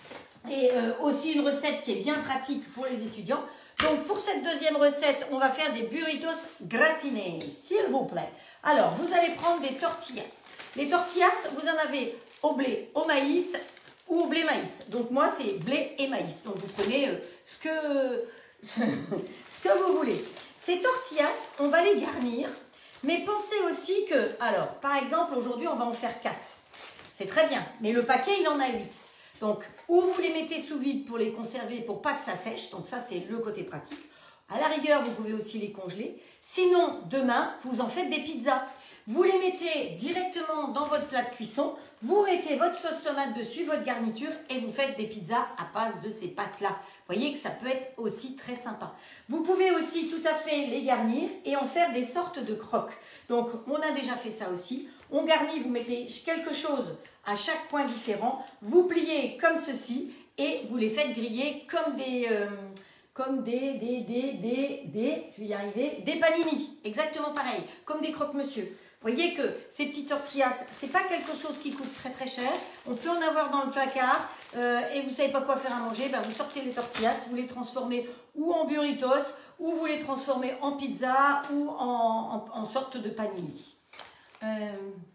Et euh, aussi une recette qui est bien pratique pour les étudiants. Donc pour cette deuxième recette, on va faire des burritos gratinés, s'il vous plaît. Alors, vous allez prendre des tortillas. Les tortillas, vous en avez au blé, au maïs ou au blé maïs. Donc moi, c'est blé et maïs. Donc vous prenez euh, ce, que, ce que vous voulez. Ces tortillas, on va les garnir. Mais pensez aussi que, alors, par exemple, aujourd'hui, on va en faire quatre. C'est très bien, mais le paquet, il en a huit. Donc, ou vous les mettez sous vide pour les conserver, pour pas que ça sèche. Donc ça, c'est le côté pratique. À la rigueur, vous pouvez aussi les congeler. Sinon, demain, vous en faites des pizzas. Vous les mettez directement dans votre plat de cuisson. Vous mettez votre sauce tomate dessus, votre garniture, et vous faites des pizzas à base de ces pâtes-là. Vous voyez que ça peut être aussi très sympa. Vous pouvez aussi tout à fait les garnir et en faire des sortes de croques. Donc, on a déjà fait ça aussi. On garnit, vous mettez quelque chose à chaque point différent. Vous pliez comme ceci et vous les faites griller comme des... Euh, comme des, des, des, des, des, je vais y arriver, des panini. Exactement pareil, comme des croque-monsieur. Vous voyez que ces petites tortillas, c'est pas quelque chose qui coûte très très cher. On peut en avoir dans le placard euh, et vous savez pas quoi faire à manger, ben vous sortez les tortillas, vous les transformez ou en burritos, ou vous les transformez en pizza ou en, en, en sorte de panini. Euh...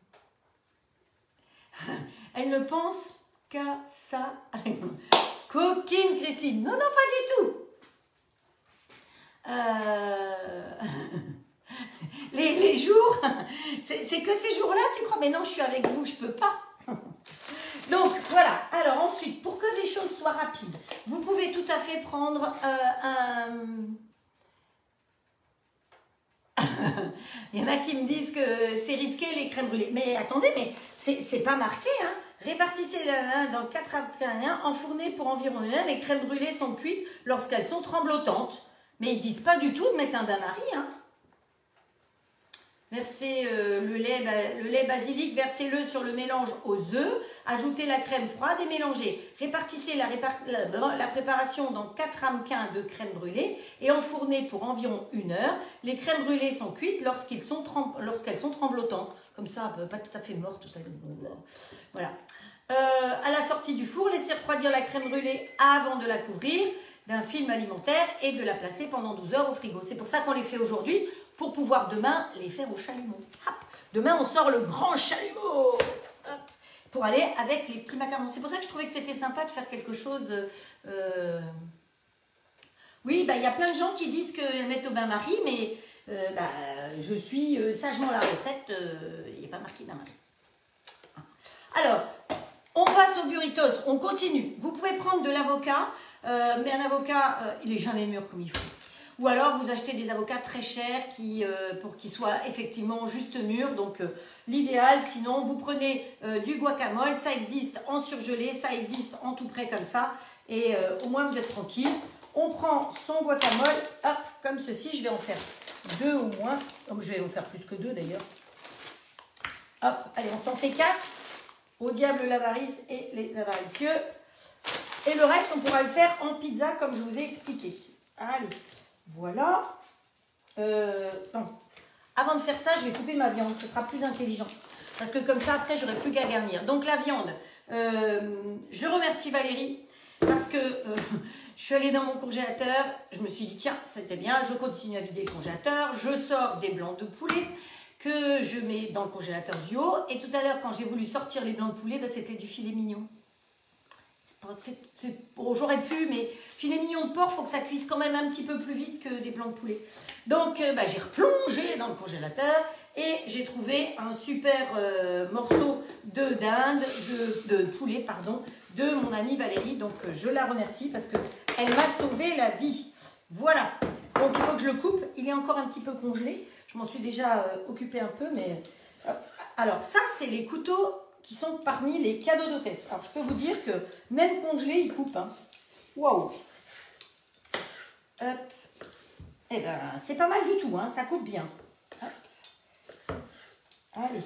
Elle ne pense qu'à ça. Coquine Christine. Non, non, pas du tout. Euh... les, les jours, c'est que ces jours-là, tu crois? Mais non, je suis avec vous, je peux pas. Donc, voilà. Alors, ensuite, pour que les choses soient rapides, vous pouvez tout à fait prendre euh, un... Il y en a qui me disent que c'est risqué les crèmes brûlées. Mais attendez, mais c'est pas marqué, hein. Répartissez dans quatre à un, enfournez pour environ une heure. Les crèmes brûlées sont cuites lorsqu'elles sont tremblotantes. Mais ils disent pas du tout de mettre un bain-marie, hein. Versez euh, le, lait, le lait basilic, versez-le sur le mélange aux œufs, ajoutez la crème froide et mélangez. Répartissez la, répar la, la préparation dans quatre ramequins de crème brûlée et enfournez pour environ une heure. Les crèmes brûlées sont cuites lorsqu'elles sont, lorsqu'elles sont tremblotantes. Comme ça, pas tout à fait mort, tout ça. Voilà. Euh, à la sortie du four, laissez refroidir la crème brûlée avant de la couvrir d'un film alimentaire et de la placer pendant douze heures au frigo. C'est pour ça qu'on les fait aujourd'hui, pour pouvoir demain les faire au chalumeau. Hop. Demain, on sort le grand chalumeau. Hop. Pour aller avec les petits macarons. C'est pour ça que je trouvais que c'était sympa de faire quelque chose... Euh... Oui, bah, y a plein de gens qui disent qu'elles mettent au bain-marie, mais euh, bah, je suis euh, sagement la recette. Il euh, n'y a pas marqué bain-marie. Alors, on passe au burritos. On continue. Vous pouvez prendre de l'avocat, euh, mais un avocat, euh, il n'est jamais mûr comme il faut. Ou alors, vous achetez des avocats très chers qui, euh, pour qu'ils soient effectivement juste mûrs. Donc, euh, l'idéal, sinon, vous prenez euh, du guacamole. Ça existe en surgelé, ça existe en tout prêt comme ça. Et euh, au moins, vous êtes tranquille. On prend son guacamole, hop, comme ceci. Je vais en faire deux au moins. Oh, je vais en faire plus que deux d'ailleurs. Hop, allez, on s'en fait quatre. Au diable l'avarice et les avaricieux. Et le reste, on pourra le faire en pizza comme je vous ai expliqué. Allez. Voilà. Euh, non. Avant de faire ça, je vais couper ma viande. Ce sera plus intelligent. Parce que comme ça, après, j'aurai plus qu'à garnir. Donc, la viande. Euh, je remercie Valérie. Parce que euh, je suis allée dans mon congélateur. Je me suis dit, tiens, c'était bien. Je continue à vider le congélateur. Je sors des blancs de poulet que je mets dans le congélateur du haut. Et tout à l'heure, quand j'ai voulu sortir les blancs de poulet, ben, c'était du filet mignon. Bon, j'aurais pu, mais filet mignon de porc, il faut que ça cuise quand même un petit peu plus vite que des blancs de poulet. Donc, euh, bah, j'ai replongé dans le congélateur et j'ai trouvé un super euh, morceau de dinde, de, de poulet, pardon, de mon amie Valérie. Donc, euh, je la remercie parce qu'elle m'a sauvé la vie. Voilà. Donc, il faut que je le coupe. Il est encore un petit peu congelé. Je m'en suis déjà euh, occupée un peu, mais... Euh, alors, ça, c'est les couteaux qui sont parmi les cadeaux d'hôtesse. Alors, je peux vous dire que même congelé, il coupe. Hein. Waouh! Hop. Eh ben, c'est pas mal du tout, hein. Ça coupe bien. Hop. Allez.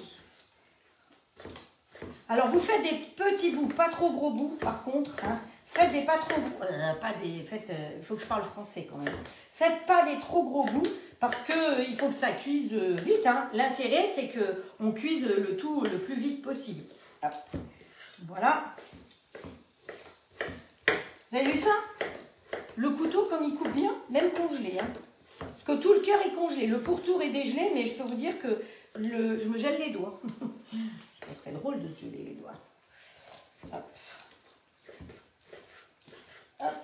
Alors, vous faites des petits bouts, pas trop gros bouts, par contre. Hein. Faites des pas trop... Euh, pas des... Faites... Il euh, faut que je parle français, quand même. Faites pas des trop gros bouts, parce qu'il euh, faut que ça cuise euh, vite. Hein. L'intérêt, c'est qu'on cuise le tout le plus vite possible. Hop. Voilà. Vous avez vu ça? Le couteau, comme il coupe bien, même congelé. Hein. Parce que tout le cœur est congelé. Le pourtour est dégelé, mais je peux vous dire que le, je me gèle les doigts. C'est très drôle de se geler les doigts. Hop. Hop.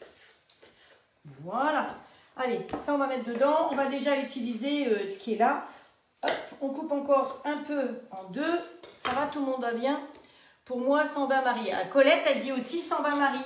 Voilà. Allez, ça on va mettre dedans. On va déjà utiliser euh, ce qui est là. Hop, on coupe encore un peu en deux. Ça va, tout le monde va bien? Pour moi, sans bain-marie. Colette, elle dit aussi sans bain-marie.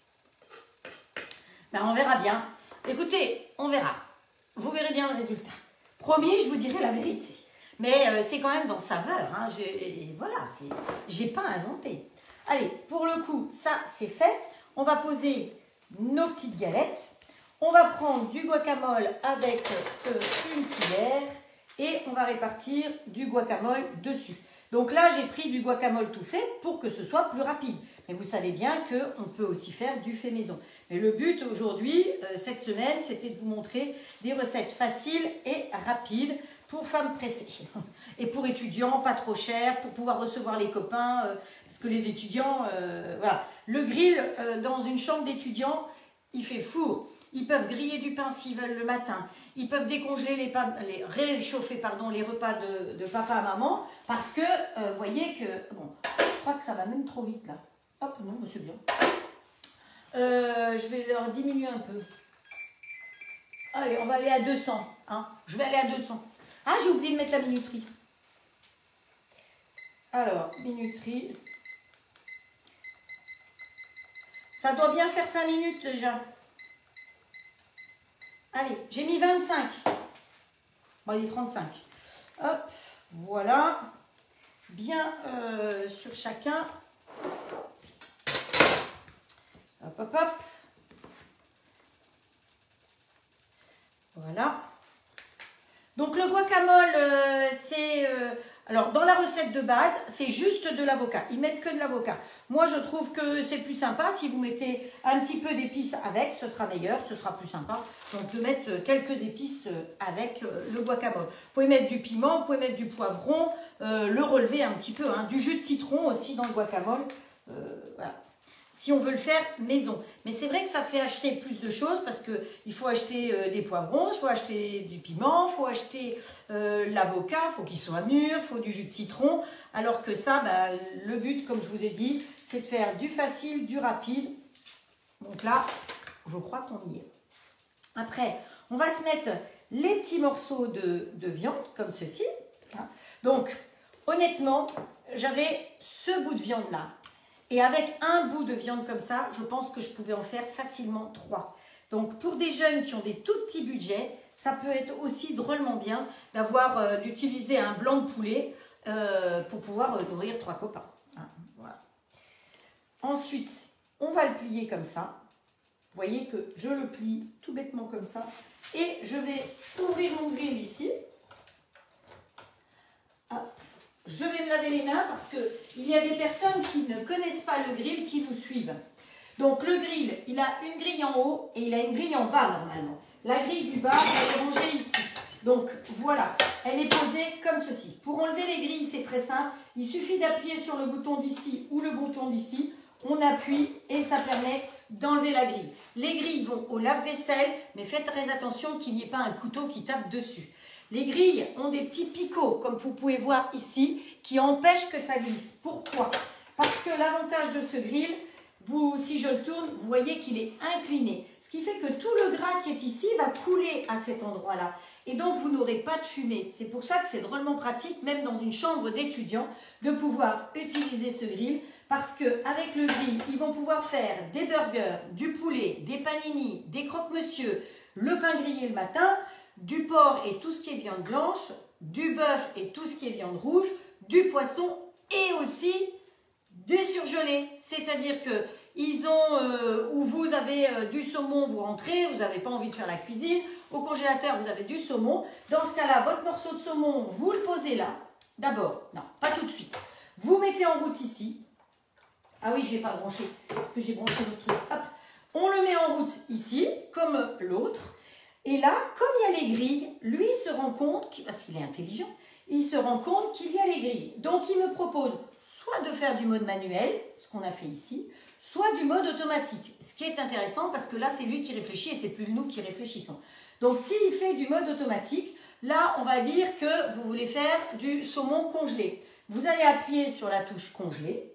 Ben, on verra bien. Écoutez, on verra. Vous verrez bien le résultat. Promis, je vous dirai la vérité. Mais euh, c'est quand même dans saveur. Hein. Et voilà, j'ai pas inventé. Allez, pour le coup, ça, c'est fait. On va poser nos petites galettes. On va prendre du guacamole avec euh, une cuillère. Et on va répartir du guacamole dessus. Donc là, j'ai pris du guacamole tout fait pour que ce soit plus rapide. Mais vous savez bien qu'on peut aussi faire du fait maison. Mais le but aujourd'hui, euh, cette semaine, c'était de vous montrer des recettes faciles et rapides pour femmes pressées. Et pour étudiants, pas trop cher, pour pouvoir recevoir les copains. Euh, parce que les étudiants, euh, voilà. Le grill euh, dans une chambre d'étudiants, il fait four. Ils peuvent griller du pain s'ils veulent le matin. Ils peuvent décongeler les, les réchauffer pardon, les repas de, de papa à maman. Parce que, euh, vous voyez que... Bon, je crois que ça va même trop vite là. Hop, non, mais c'est bien. Euh, je vais leur diminuer un peu. Allez, on va aller à deux cents. Hein. Je vais aller à deux cents. Ah, j'ai oublié de mettre la minuterie. Alors, minuterie. Ça doit bien faire cinq minutes déjà. Allez, j'ai mis vingt-cinq. Bon, il est trente-cinq. Hop, voilà. Bien euh, sur chacun. Hop, hop, hop. Voilà. Donc le guacamole, euh, c'est... Euh, alors dans la recette de base, c'est juste de l'avocat. Ils mettent que de l'avocat. Moi je trouve que c'est plus sympa. Si vous mettez un petit peu d'épices avec, ce sera meilleur, ce sera plus sympa. Donc de mettre quelques épices avec le guacamole. Vous pouvez mettre du piment, vous pouvez mettre du poivron, euh, le relever un petit peu. Hein, du jus de citron aussi dans le guacamole. Euh, voilà. Si on veut le faire maison. Mais c'est vrai que ça fait acheter plus de choses parce qu'il faut acheter euh, des poivrons, il faut acheter du piment, il faut acheter euh, l'avocat, il faut qu'il soit mûr, il faut du jus de citron. Alors que ça, bah, le but, comme je vous ai dit, c'est de faire du facile, du rapide. Donc là, je crois qu'on y est. Après, on va se mettre les petits morceaux de, de viande, comme ceci. Donc, honnêtement, j'avais ce bout de viande-là. Et avec un bout de viande comme ça, je pense que je pouvais en faire facilement trois. Donc pour des jeunes qui ont des tout petits budgets, ça peut être aussi drôlement bien d'avoir euh, d'utiliser un blanc de poulet euh, pour pouvoir euh, nourrir trois copains. Hein, voilà. Ensuite, on va le plier comme ça. Vous voyez que je le plie tout bêtement comme ça. Et je vais ouvrir mon grill ici. Hop. Je vais me laver les mains parce qu'il y a des personnes qui ne connaissent pas le grill qui nous suivent. Donc le grill, il a une grille en haut et il a une grille en bas normalement. La grille du bas, elle est rangée ici. Donc voilà, elle est posée comme ceci. Pour enlever les grilles, c'est très simple. Il suffit d'appuyer sur le bouton d'ici ou le bouton d'ici. On appuie et ça permet d'enlever la grille. Les grilles vont au lave-vaisselle, mais faites très attention qu'il n'y ait pas un couteau qui tape dessus. Les grilles ont des petits picots, comme vous pouvez voir ici, qui empêchent que ça glisse. Pourquoi? Parce que l'avantage de ce grill, vous, si je le tourne, vous voyez qu'il est incliné. Ce qui fait que tout le gras qui est ici va couler à cet endroit-là. Et donc, vous n'aurez pas de fumée. C'est pour ça que c'est drôlement pratique, même dans une chambre d'étudiants, de pouvoir utiliser ce grill. Parce qu'avec le grill, ils vont pouvoir faire des burgers, du poulet, des panini, des croque-monsieur, le pain grillé le matin, du porc et tout ce qui est viande blanche, du bœuf et tout ce qui est viande rouge, du poisson et aussi du surgelé. C'est-à-dire que ils ont, euh, où vous avez euh, du saumon, vous rentrez, vous n'avez pas envie de faire la cuisine, au congélateur vous avez du saumon. Dans ce cas-là, votre morceau de saumon, vous le posez là. D'abord, non, pas tout de suite. Vous mettez en route ici. Ah oui, je ne vais pas brancher, parce que j'ai branché le truc. Hop. On le met en route ici, comme l'autre. Et là, comme il y a les grilles, lui se rend compte, parce qu'il est intelligent, il se rend compte qu'il y a les grilles. Donc, il me propose soit de faire du mode manuel, ce qu'on a fait ici, soit du mode automatique. Ce qui est intéressant, parce que là, c'est lui qui réfléchit et c'est plus nous qui réfléchissons. Donc, s'il fait du mode automatique, là, on va dire que vous voulez faire du saumon congelé. Vous allez appuyer sur la touche congelé.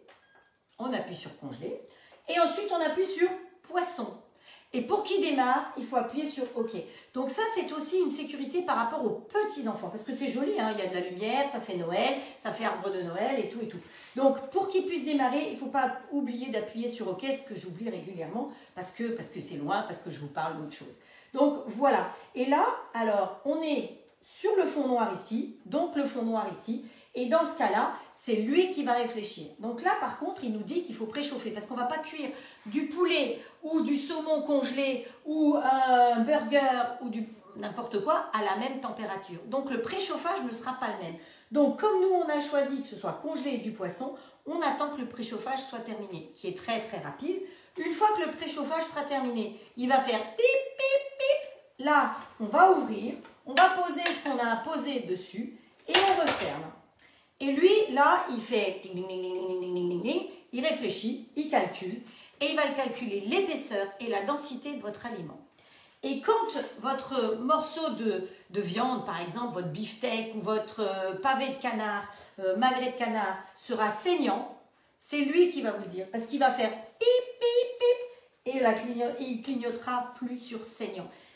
On appuie sur congelé. Et ensuite, on appuie sur poisson. Et pour qu'il démarre, il faut appuyer sur OK. Donc ça, c'est aussi une sécurité par rapport aux petits-enfants. Parce que c'est joli, hein, il y a de la lumière, ça fait Noël, ça fait arbre de Noël et tout et tout. Donc pour qu'il puisse démarrer, il ne faut pas oublier d'appuyer sur OK, ce que j'oublie régulièrement, parce que parce que c'est loin, parce que je vous parle d'autre chose. Donc voilà. Et là, alors, on est sur le fond noir ici, donc le fond noir ici. Et dans ce cas-là, c'est lui qui va réfléchir. Donc là, par contre, il nous dit qu'il faut préchauffer parce qu'on ne va pas cuire du poulet ou du saumon congelé ou un burger ou du n'importe quoi à la même température. Donc le préchauffage ne sera pas le même. Donc comme nous, on a choisi que ce soit congelé du poisson, on attend que le préchauffage soit terminé, qui est très très rapide. Une fois que le préchauffage sera terminé, il va faire pip, pip, pip. Là, on va ouvrir, on va poser ce qu'on a posé dessus et on referme. Et lui, là, il fait ding, ding, ding, ding, ding, ding, ding, ding, il réfléchit, il calcule, et il va calculer l'épaisseur et la densité de votre aliment. Et quand votre morceau de, de viande, par exemple, votre beefsteak ou votre euh, pavé de canard, euh, magret de canard, sera saignant, c'est lui qui va vous le dire, parce qu'il va faire pip, pip, pip, et là, il clignotera plus sur saignant.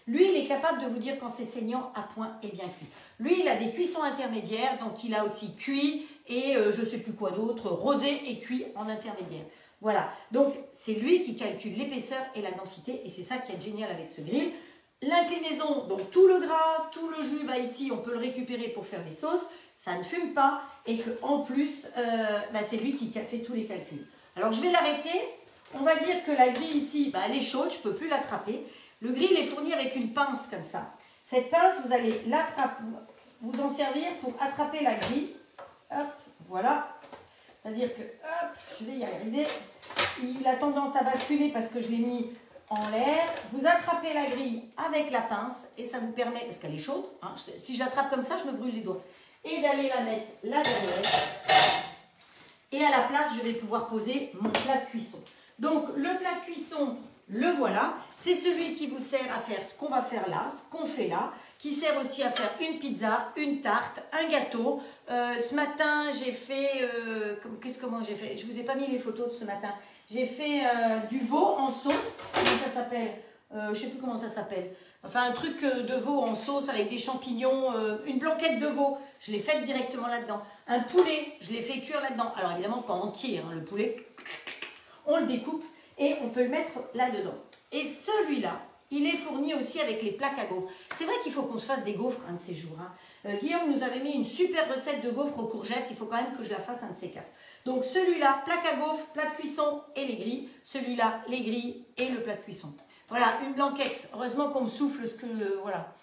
Lui, il est capable de vous dire quand c'est saignant, à point et bien cuit. Lui, il a des cuissons intermédiaires, donc il a aussi cuit et euh, je ne sais plus quoi d'autre, rosé et cuit en intermédiaire. Voilà, donc c'est lui qui calcule l'épaisseur et la densité et c'est ça qui est génial avec ce grill. L'inclinaison, donc tout le gras, tout le jus va ici, on peut le récupérer pour faire des sauces, ça ne fume pas et qu'en plus, euh, bah, c'est lui qui fait tous les calculs. Alors je vais l'arrêter, on va dire que la grille ici, bah, elle est chaude, je ne peux plus l'attraper. Le grill est fourni avec une pince comme ça. Cette pince, vous allez l'attraper, vous en servir pour attraper la grille. Hop, voilà. C'est-à-dire que, hop, je vais y arriver. Il a tendance à basculer parce que je l'ai mis en l'air. Vous attrapez la grille avec la pince et ça vous permet, parce qu'elle est chaude, hein, si j'attrape comme ça, je me brûle les doigts. Et d'aller la mettre là derrière. Et à la place, je vais pouvoir poser mon plat de cuisson. Donc, le plat de cuisson, le voilà. C'est celui qui vous sert à faire ce qu'on va faire là, ce qu'on fait là, qui sert aussi à faire une pizza, une tarte, un gâteau. Euh, ce matin, j'ai fait... Euh, qu'est-ce comment j'ai fait? Je ne vous ai pas mis les photos de ce matin. J'ai fait euh, du veau en sauce. Comment ça s'appelle? euh, Je ne sais plus comment ça s'appelle. Enfin, un truc de veau en sauce avec des champignons, euh, une blanquette de veau. Je l'ai faite directement là-dedans. Un poulet, je l'ai fait cuire là-dedans. Alors évidemment, pas entier, hein, le poulet. On le découpe et on peut le mettre là-dedans. Et celui-là, il est fourni aussi avec les plaques à gaufres. C'est vrai qu'il faut qu'on se fasse des gaufres un de ces jours. Hein. Euh, Guillaume nous avait mis une super recette de gaufres aux courgettes. Il faut quand même que je la fasse un de ces quatre. Donc celui-là, plaque à gaufres, plat de cuisson et les grilles. Celui-là, les grilles et le plat de cuisson. Voilà, une blanquette. Heureusement qu'on me souffle ce que... Euh, voilà.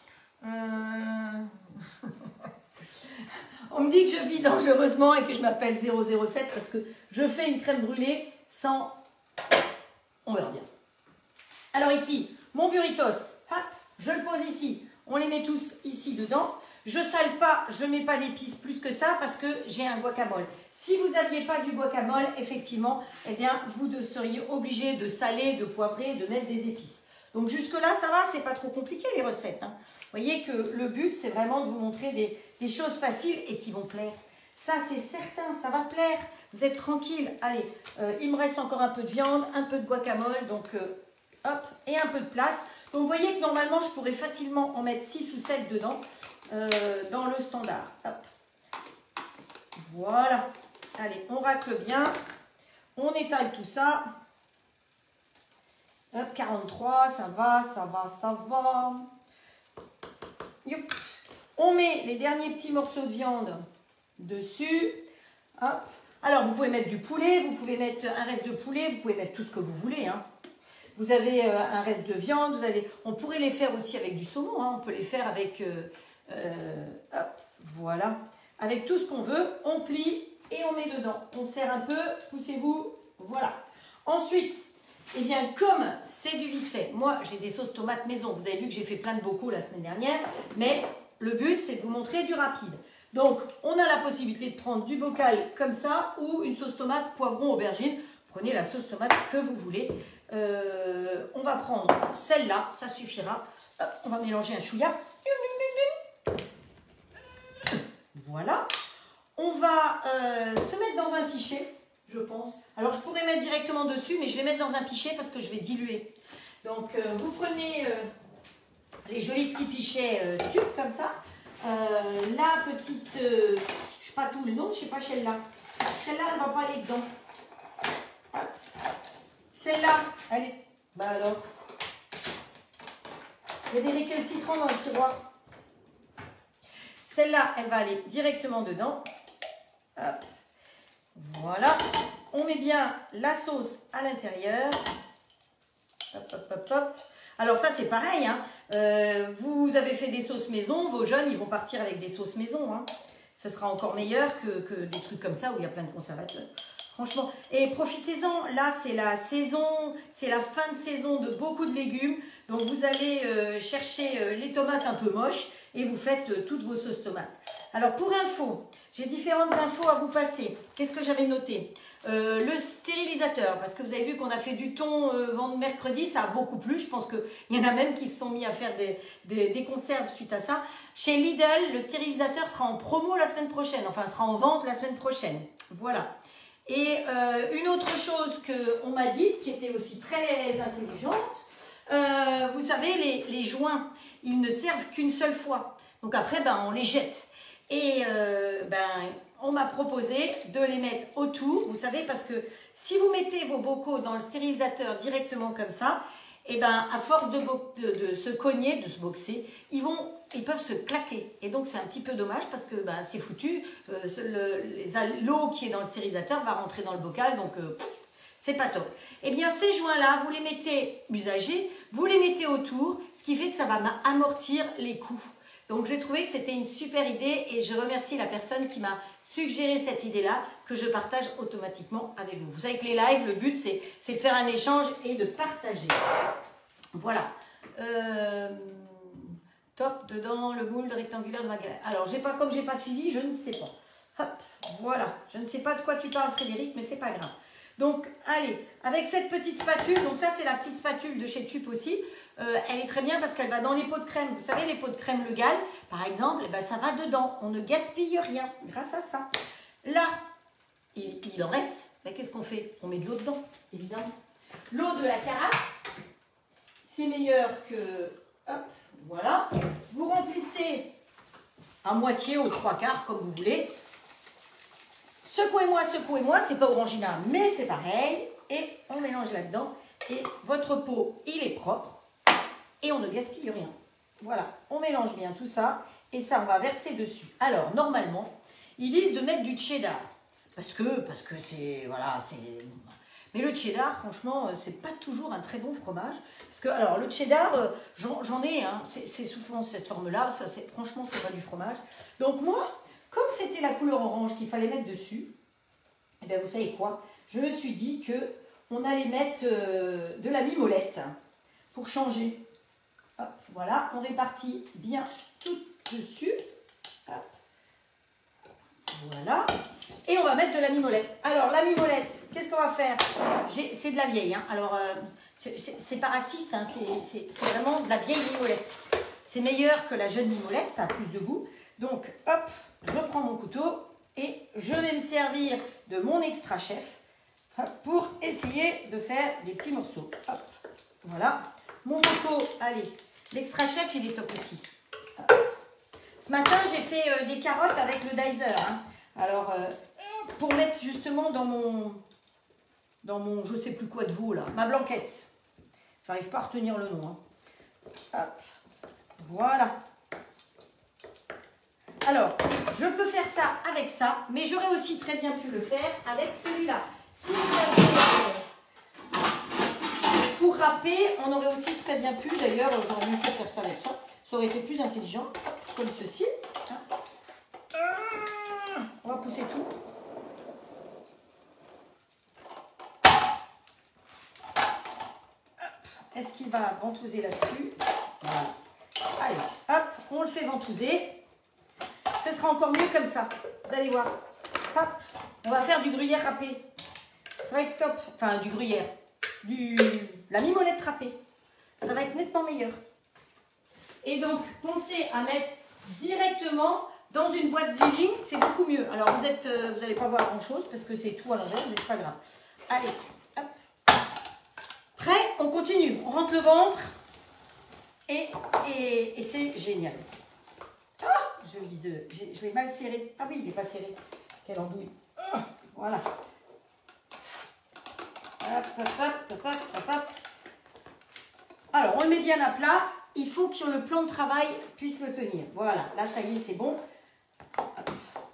Euh... On me dit que je vis dangereusement et que je m'appelle zéro zéro sept parce que je fais une crème brûlée sans... On verra bien. Alors ici, mon burritos, hop, je le pose ici. On les met tous ici dedans. Je sale pas, je ne mets pas d'épices plus que ça parce que j'ai un guacamole. Si vous n'aviez pas du guacamole, effectivement, eh bien, vous seriez obligé de saler, de poivrer, de mettre des épices. Donc jusque-là, ça va, c'est pas trop compliqué les recettes. Hein. Vous voyez que le but, c'est vraiment de vous montrer des, des choses faciles et qui vont plaire. Ça, c'est certain, ça va plaire. Vous êtes tranquille. Allez, euh, il me reste encore un peu de viande, un peu de guacamole, donc euh, hop, et un peu de place. Donc vous voyez que normalement, je pourrais facilement en mettre six ou sept dedans. Euh, dans le standard. Hop. Voilà. Allez, on racle bien. On étale tout ça. Hop, quarante-trois, ça va, ça va, ça va. Youp. On met les derniers petits morceaux de viande dessus. Hop. Alors, vous pouvez mettre du poulet, vous pouvez mettre un reste de poulet, vous pouvez mettre tout ce que vous voulez. Hein. Vous avez euh, un reste de viande, vous avez... on pourrait les faire aussi avec du saumon. Hein. On peut les faire avec... Euh, Euh, hop, voilà, avec tout ce qu'on veut, on plie et on met dedans, on serre un peu, poussez-vous, voilà. Ensuite, eh bien comme c'est du vite fait, moi j'ai des sauces tomates maison, vous avez vu que j'ai fait plein de bocaux la semaine dernière, mais le but c'est de vous montrer du rapide. Donc on a la possibilité de prendre du bocal comme ça ou une sauce tomate, poivron, aubergine, prenez la sauce tomate que vous voulez. Euh, on va prendre celle-là, ça suffira. Hop, on va mélanger un chouïa. Voilà. On va euh, se mettre dans un pichet, je pense. Alors, je pourrais mettre directement dessus, mais je vais mettre dans un pichet parce que je vais diluer. Donc, euh, vous prenez euh, les jolis petits pichets euh, tubes comme ça. Euh, la petite, euh, je ne sais pas tout le nom, je ne sais pas celle-là. Celle-là, elle ne va pas aller dedans. Celle-là, allez. Bah alors. Il y a des récalcitrants dans le tiroir. Celle-là, elle va aller directement dedans. Hop. Voilà. On met bien la sauce à l'intérieur. Hop, hop, hop, hop. Alors ça, c'est pareil. Hein. Euh, vous avez fait des sauces maison. Vos jeunes, ils vont partir avec des sauces maison. Hein. Ce sera encore meilleur que, que des trucs comme ça où il y a plein de conservateurs. Franchement. Et profitez-en. Là, c'est la saison. C'est la fin de saison de beaucoup de légumes. Donc, vous allez euh, chercher euh, les tomates un peu moches. Et vous faites euh, toutes vos sauces tomates. Alors, pour info, j'ai différentes infos à vous passer. Qu'est-ce que j'avais noté? euh, Le stérilisateur, parce que vous avez vu qu'on a fait du thon euh, vendre mercredi, ça a beaucoup plu. Je pense qu'il y en a même qui se sont mis à faire des, des, des conserves suite à ça. Chez Lidl, le stérilisateur sera en promo la semaine prochaine. Enfin, sera en vente la semaine prochaine. Voilà. Et euh, une autre chose qu'on m'a dite, qui était aussi très intelligente, euh, vous savez, les, les joints, ils ne servent qu'une seule fois. Donc après, ben, on les jette. Et euh, ben, on m'a proposé de les mettre autour, vous savez, parce que si vous mettez vos bocaux dans le stérilisateur directement comme ça, et ben, à force de, de, de se cogner, de se boxer, ils, vont, ils peuvent se claquer. Et donc, c'est un petit peu dommage parce que ben, c'est foutu. Euh, L'eau qui est dans le stérilisateur va rentrer dans le bocal, donc euh, c'est pas top. Eh bien, ces joints-là, vous les mettez usagés, vous les mettez autour, ce qui fait que ça va amortir les coups. Donc, j'ai trouvé que c'était une super idée et je remercie la personne qui m'a suggéré cette idée-là que je partage automatiquement avec vous. Vous savez que les lives, le but, c'est de faire un échange et de partager. Voilà. Euh, top, dedans, le moule rectangulaire de ma galette. Alors, j'ai pas, comme je n'ai pas suivi, je ne sais pas. Hop, voilà. Je ne sais pas de quoi tu parles, Frédéric, mais c'est pas grave. Donc, allez, avec cette petite spatule, donc ça, c'est la petite spatule de chez Tup aussi. Euh, elle est très bien parce qu'elle va dans les pots de crème. Vous savez, les pots de crème Le Gall, par exemple, eh ben, ça va dedans. On ne gaspille rien grâce à ça. Là, il, il en reste. Ben, qu'est-ce qu'on fait? On met de l'eau dedans, évidemment. L'eau de la carafe, c'est meilleur que... Hop, voilà. Vous remplissez à moitié ou trois quarts, comme vous voulez. Secouez-moi, secouez-moi. C'est pas Orangina, mais c'est pareil. Et on mélange là-dedans. Et votre pot, il est propre. Et on ne gaspille rien. Voilà, on mélange bien tout ça. Et ça, on va verser dessus. Alors, normalement, ils disent de mettre du cheddar. Parce que parce que c'est... Voilà, c'est... Mais le cheddar, franchement, c'est pas toujours un très bon fromage. Parce que, alors, le cheddar, j'en ai, hein, c'est souvent cette forme-là. Ça, franchement, c'est pas du fromage. Donc, moi, comme c'était la couleur orange qu'il fallait mettre dessus, eh bien, vous savez quoi? Je me suis dit qu'on allait mettre euh, de la mimolette pour changer. Hop, voilà, on répartit bien tout dessus. Hop. Voilà. Et on va mettre de la mimolette. Alors, la mimolette, qu'est-ce qu'on va faire? C'est de la vieille. Hein. Alors, euh, c'est pas raciste, hein. C'est vraiment de la vieille mimolette. C'est meilleur que la jeune mimolette, ça a plus de goût. Donc, hop, je prends mon couteau et je vais me servir de mon extra chef pour essayer de faire des petits morceaux. Hop, voilà. Mon coco, allez. L'extra chef, il est top aussi. Ce matin, j'ai fait euh, des carottes avec le dicer. Hein. Alors, euh, pour mettre justement dans mon, dans mon, je sais plus quoi de veau là, ma blanquette. J'arrive pas à retenir le nom. Hein. Hop. Voilà. Alors, je peux faire ça avec ça, mais j'aurais aussi très bien pu le faire avec celui-là. Si vous avez... Pour râper, on aurait aussi très bien pu, d'ailleurs, j'aurais mieux fait faire ça avec ça, ça aurait été plus intelligent, comme ceci. On va pousser tout. Est-ce qu'il va ventouser là-dessus? Voilà. Allez, hop, on le fait ventouser. Ce sera encore mieux comme ça, vous allez voir. Hop, on va faire du gruyère râpé. Ça va être top, enfin du gruyère. Du, la mimolette râpée. Ça va être nettement meilleur. Et donc, pensez à mettre directement dans une boîte Zwilling, c'est beaucoup mieux. Alors, vous êtes, euh, vous n'allez pas voir grand-chose parce que c'est tout à l'envers, mais c'est pas grave. Allez, hop. Prêt? On continue. On rentre le ventre et, et, et c'est génial. Ah, je, je, je l'ai mal serré. Ah oui, il n'est pas serré. Quelle andouille. Ah, voilà. Hop, hop, hop, hop, hop, hop. Alors, on le met bien à plat. Il faut que le plan de travail puisse le tenir. Voilà, là, ça y est, c'est bon. Hop.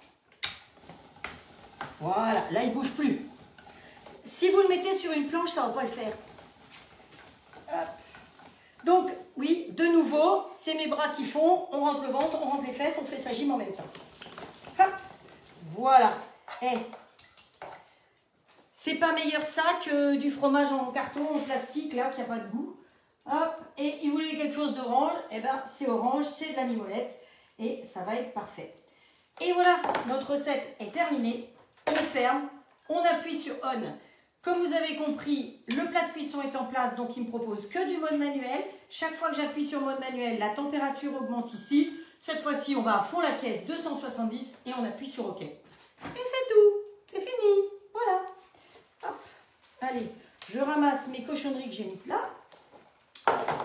Voilà, là, il ne bouge plus. Si vous le mettez sur une planche, ça ne va pas le faire. Hop. Donc, oui, de nouveau, c'est mes bras qui font. On rentre le ventre, on rentre les fesses, on fait sa gym en même temps. Hop. Voilà. Et c'est pas meilleur ça que du fromage en carton, en plastique, là, qui n'a pas de goût. Hop, et il voulait quelque chose d'orange, et bien c'est orange, c'est de la mimolette, et ça va être parfait. Et voilà, notre recette est terminée. On ferme, on appuie sur on. Comme vous avez compris, le plat de cuisson est en place, donc il me propose que du mode manuel. Chaque fois que j'appuie sur mode manuel, la température augmente ici. Cette fois-ci, on va à fond la caisse deux cent soixante-dix et on appuie sur OK. Et c'est tout, c'est fini, voilà. Hop. Allez, je ramasse mes cochonneries que j'ai mises là.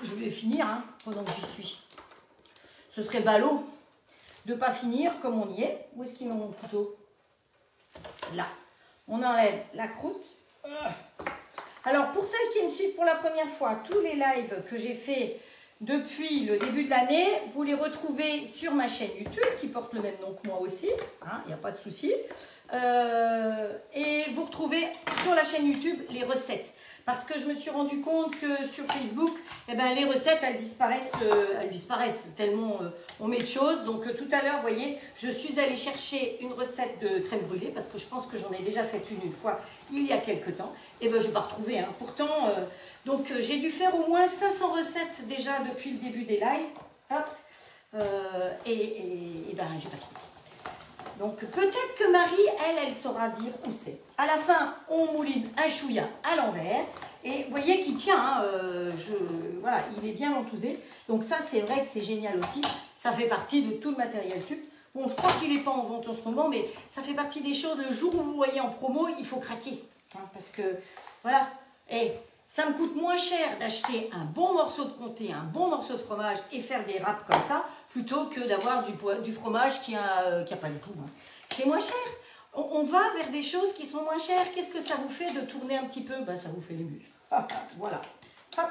je vais finir hein, pendant que j'y suis. Ce serait ballot de ne pas finir comme on y est. Où est-ce qu'il met mon couteau? Là. On enlève la croûte. Alors, pour celles qui me suivent pour la première fois, tous les lives que j'ai fait depuis le début de l'année, vous les retrouvez sur ma chaîne YouTube, qui porte le même nom que moi aussi. Hein, il n'y a pas de souci. Euh, et vous retrouvez sur la chaîne YouTube les recettes. Parce que je me suis rendu compte que sur Facebook, eh ben, les recettes, elles disparaissent, euh, elles disparaissent tellement euh, on met de choses. Donc euh, tout à l'heure, vous voyez, je suis allée chercher une recette de crème brûlée parce que je pense que j'en ai déjà fait une une fois il y a quelques temps. Et ben, je ne vais pas retrouver. Hein. Pourtant, euh, donc euh, j'ai dû faire au moins cinq cents recettes déjà depuis le début des lives. Hop. Euh, et, et, et ben, je n'ai pas trouvé. Donc peut-être que Marie, elle, elle saura dire où c'est. À la fin, on mouline un chouïa à l'envers. Et vous voyez qu'il tient, hein, euh, je, voilà, il est bien entousé. Donc ça, c'est vrai que c'est génial aussi. Ça fait partie de tout le matériel tube. Bon, je crois qu'il n'est pas en vente en ce moment, mais ça fait partie des choses. Le jour où vous voyez en promo, il faut craquer. Hein, parce que, voilà, et ça me coûte moins cher d'acheter un bon morceau de comté, un bon morceau de fromage et faire des râpes comme ça, plutôt que d'avoir du, du fromage qui n'a euh, qui a pas de goût. Hein. C'est moins cher. On, on va vers des choses qui sont moins chères. Qu'est-ce que ça vous fait de tourner un petit peu? Ben, ça vous fait les muscles. Voilà. Hop.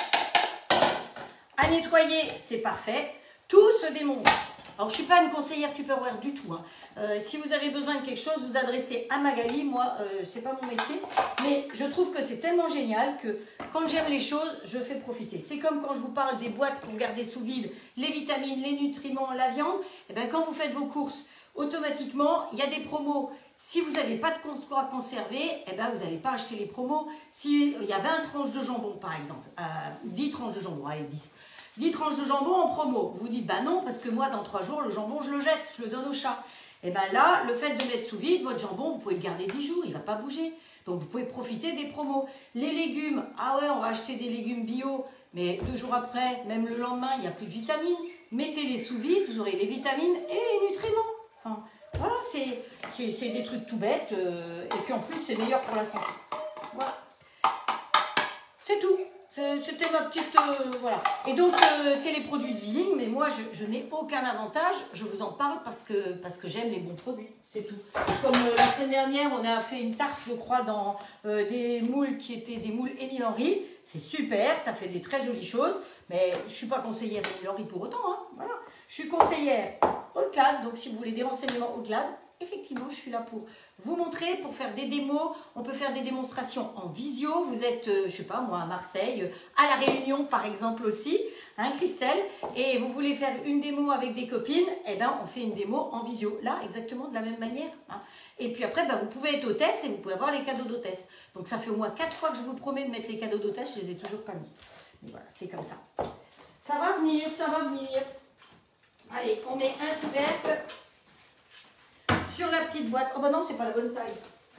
À nettoyer, c'est parfait. Tout se démonte. Alors, je ne suis pas une conseillère Tupperware du tout. Hein. Euh, si vous avez besoin de quelque chose, vous adressez à Magali. Moi, euh, ce n'est pas mon métier. Mais je trouve que c'est tellement génial que quand j'aime les choses, je fais profiter. C'est comme quand je vous parle des boîtes pour garder sous vide les vitamines, les nutriments, la viande. Et bien, quand vous faites vos courses, automatiquement, il y a des promos. Si vous n'avez pas de quoi conserver, eh ben, vous n'allez pas acheter les promos. S'il y a vingt tranches de jambon, par exemple, euh, dix tranches de jambon, allez, dix. dix tranches de jambon en promo. Vous dites, bah non, parce que moi, dans trois jours, le jambon, je le jette, je le donne au chat. Et bien là, le fait de mettre sous vide, votre jambon, vous pouvez le garder dix jours, il ne va pas bouger. Donc, vous pouvez profiter des promos. Les légumes, ah ouais, on va acheter des légumes bio, mais deux jours après, même le lendemain, il n'y a plus de vitamines. Mettez-les sous vide, vous aurez les vitamines et les nutriments. Enfin, voilà, c'est des trucs tout bêtes. Euh, et puis en plus, c'est meilleur pour la santé. Voilà. C'est tout. C'était ma petite... Euh, voilà. Et donc, euh, c'est les produits Zwilling, mais moi, je, je n'ai aucun avantage. Je vous en parle parce que, parce que j'aime les bons produits. C'est tout. Comme euh, la semaine dernière, on a fait une tarte, je crois, dans euh, des moules qui étaient des moules Émile Henry. C'est super, ça fait des très jolies choses. Mais je ne suis pas conseillère Émile Henry pour autant. Hein. Voilà. Je suis conseillère Haute-Clade. Donc, si vous voulez des renseignements Haute-Clade, effectivement, je suis là pour vous montrer, pour faire des démos. On peut faire des démonstrations en visio. Vous êtes, euh, je sais pas moi, à Marseille, à La Réunion par exemple aussi, hein, Christelle, et vous voulez faire une démo avec des copines, eh bien, on fait une démo en visio. Là, exactement de la même manière. Hein. Et puis après, ben, vous pouvez être hôtesse et vous pouvez avoir les cadeaux d'hôtesse. Donc, ça fait au moins quatre fois que je vous promets de mettre les cadeaux d'hôtesse, je les ai toujours pas mis. Mais voilà, c'est comme ça. Ça va venir, ça va venir. Allez, on met un couvercle sur la petite boîte. Oh bah non, c'est pas la bonne taille.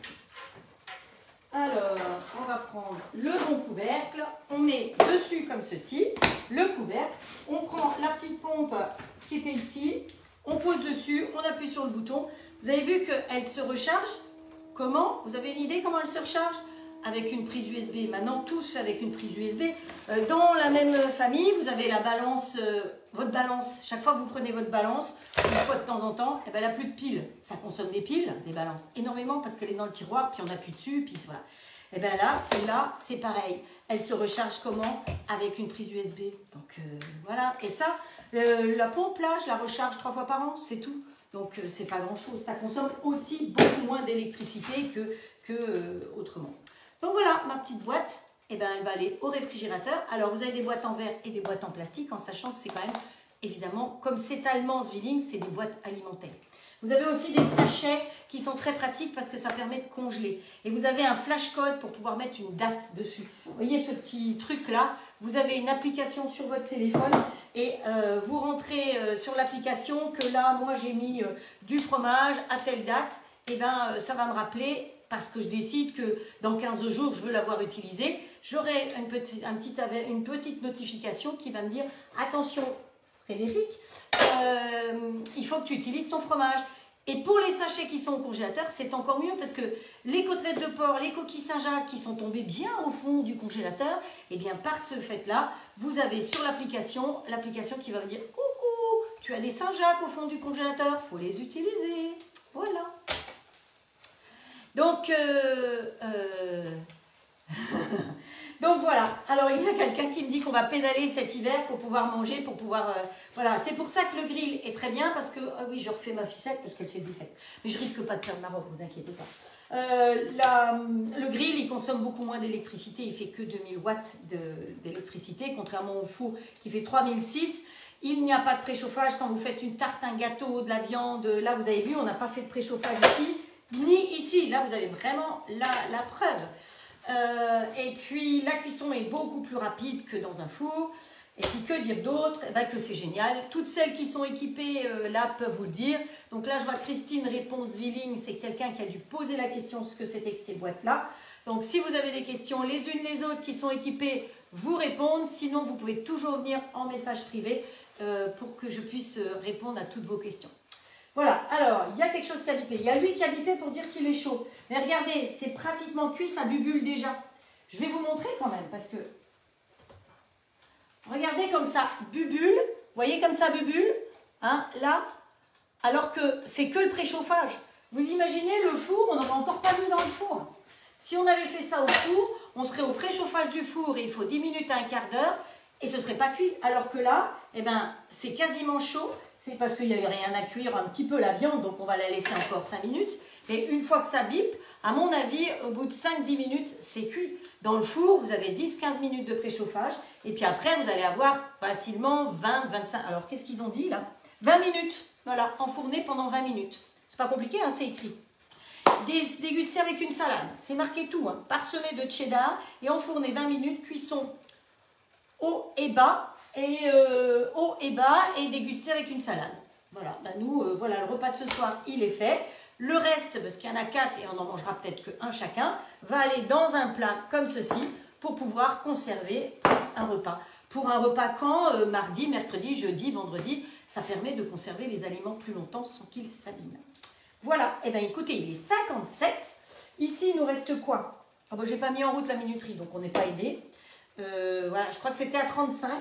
Alors, on va prendre le bon couvercle. On met dessus comme ceci, le couvercle. On prend la petite pompe qui était ici. On pose dessus, on appuie sur le bouton. Vous avez vu qu'elle se recharge. Comment? Vous avez une idée comment elle se recharge? Avec une prise U S B. Maintenant, tous avec une prise U S B. Euh, dans la même famille, vous avez la balance, euh, votre balance. Chaque fois que vous prenez votre balance, une fois de temps en temps, eh ben, elle n'a plus de piles. Ça consomme des piles, les balances, énormément parce qu'elle est dans le tiroir, puis on appuie dessus, puis voilà. Et bien là, celle-là, c'est pareil. Elle se recharge comment? Avec une prise U S B. Donc euh, voilà. Et ça, euh, la pompe là, je la recharge trois fois par an, c'est tout. Donc euh, c'est pas grand-chose. Ça consomme aussi beaucoup moins d'électricité que, que euh, autrement. Donc voilà, ma petite boîte, eh ben, elle va aller au réfrigérateur. Alors, vous avez des boîtes en verre et des boîtes en plastique, en sachant que c'est quand même, évidemment, comme c'est allemand Zwilling, c'est des boîtes alimentaires. Vous avez aussi des sachets qui sont très pratiques parce que ça permet de congeler. Et vous avez un flash code pour pouvoir mettre une date dessus. Vous voyez ce petit truc-là? Vous avez une application sur votre téléphone et euh, vous rentrez euh, sur l'application que là, moi, j'ai mis euh, du fromage à telle date. Et bien, euh, ça va me rappeler... parce que je décide que dans quinze jours, je veux l'avoir utilisé, j'aurai une petite, un petit, une petite notification qui va me dire « Attention, Frédéric, euh, il faut que tu utilises ton fromage. » Et pour les sachets qui sont au congélateur, c'est encore mieux parce que les côtelettes de porc, les coquilles Saint-Jacques qui sont tombées bien au fond du congélateur, et bien par ce fait-là, vous avez sur l'application, l'application qui va vous dire « Coucou, tu as des Saint-Jacques au fond du congélateur, il faut les utiliser. » Voilà. Donc, euh, euh... Donc voilà, alors il y a quelqu'un qui me dit qu'on va pédaler cet hiver pour pouvoir manger, pour pouvoir... Euh, voilà, c'est pour ça que le grill est très bien, parce que... Ah oui, je refais ma ficelle parce qu'elle s'est défaite. Mais je risque pas de perdre ma robe, vous inquiétez pas. Euh, la, le grill, il consomme beaucoup moins d'électricité, il fait que deux mille watts d'électricité, contrairement au four qui fait trois mille six. Il n'y a pas de préchauffage quand vous faites une tarte, un gâteau, de la viande. Là, vous avez vu, on n'a pas fait de préchauffage ici, ni ici. Là, vous avez vraiment la, la preuve. Euh, et puis la cuisson est beaucoup plus rapide que dans un four. Et puis que dire d'autre? Eh ben, que c'est génial. Toutes celles qui sont équipées euh, là peuvent vous le dire. Donc là je vois Christine Réponse Villing, c'est quelqu'un qui a dû poser la question ce que c'était que ces boîtes là. Donc si vous avez des questions les unes les autres qui sont équipées, vous répondent. Sinon vous pouvez toujours venir en message privé euh, pour que je puisse répondre à toutes vos questions. Voilà, alors, il y a quelque chose qui a bipé. Il y a lui qui a bipé pour dire qu'il est chaud. Mais regardez, c'est pratiquement cuit, ça bubule déjà. Je vais vous montrer quand même, parce que... Regardez comme ça bubule. Vous voyez comme ça bubule, hein, là. Alors que c'est que le préchauffage. Vous imaginez, le four, on n'aurait encore pas mis dans le four. Si on avait fait ça au four, on serait au préchauffage du four et il faut dix minutes à un quart d'heure et ce ne serait pas cuit. Alors que là, eh ben, c'est quasiment chaud. C'est parce qu'il n'y avait rien à cuire, un petit peu la viande, donc on va la laisser encore cinq minutes. Et une fois que ça bip, à mon avis, au bout de cinq à dix minutes, c'est cuit. Dans le four, vous avez dix à quinze minutes de préchauffage. Et puis après, vous allez avoir facilement vingt à vingt-cinq. Alors, qu'est-ce qu'ils ont dit là? vingt minutes. Voilà, enfourné pendant vingt minutes. C'est pas compliqué, hein, c'est écrit. Déguster avec une salade. C'est marqué tout, hein, parsemé de cheddar et enfourné vingt minutes, cuisson haut et bas. Et euh, haut et bas et déguster avec une salade. Voilà, ben nous, euh, voilà, le repas de ce soir, il est fait. Le reste, parce qu'il y en a quatre et on en mangera peut-être qu'un chacun, va aller dans un plat comme ceci pour pouvoir conserver un repas. Pour un repas quand euh, mardi, mercredi, jeudi, vendredi, ça permet de conserver les aliments plus longtemps sans qu'ils s'abîment. Voilà, et bien écoutez, il est cinquante-sept. Ici, il nous reste quoi? Ah ben, j'ai pas mis en route la minuterie, donc on n'est pas aidé. Euh, voilà, je crois que c'était à trente-cinq.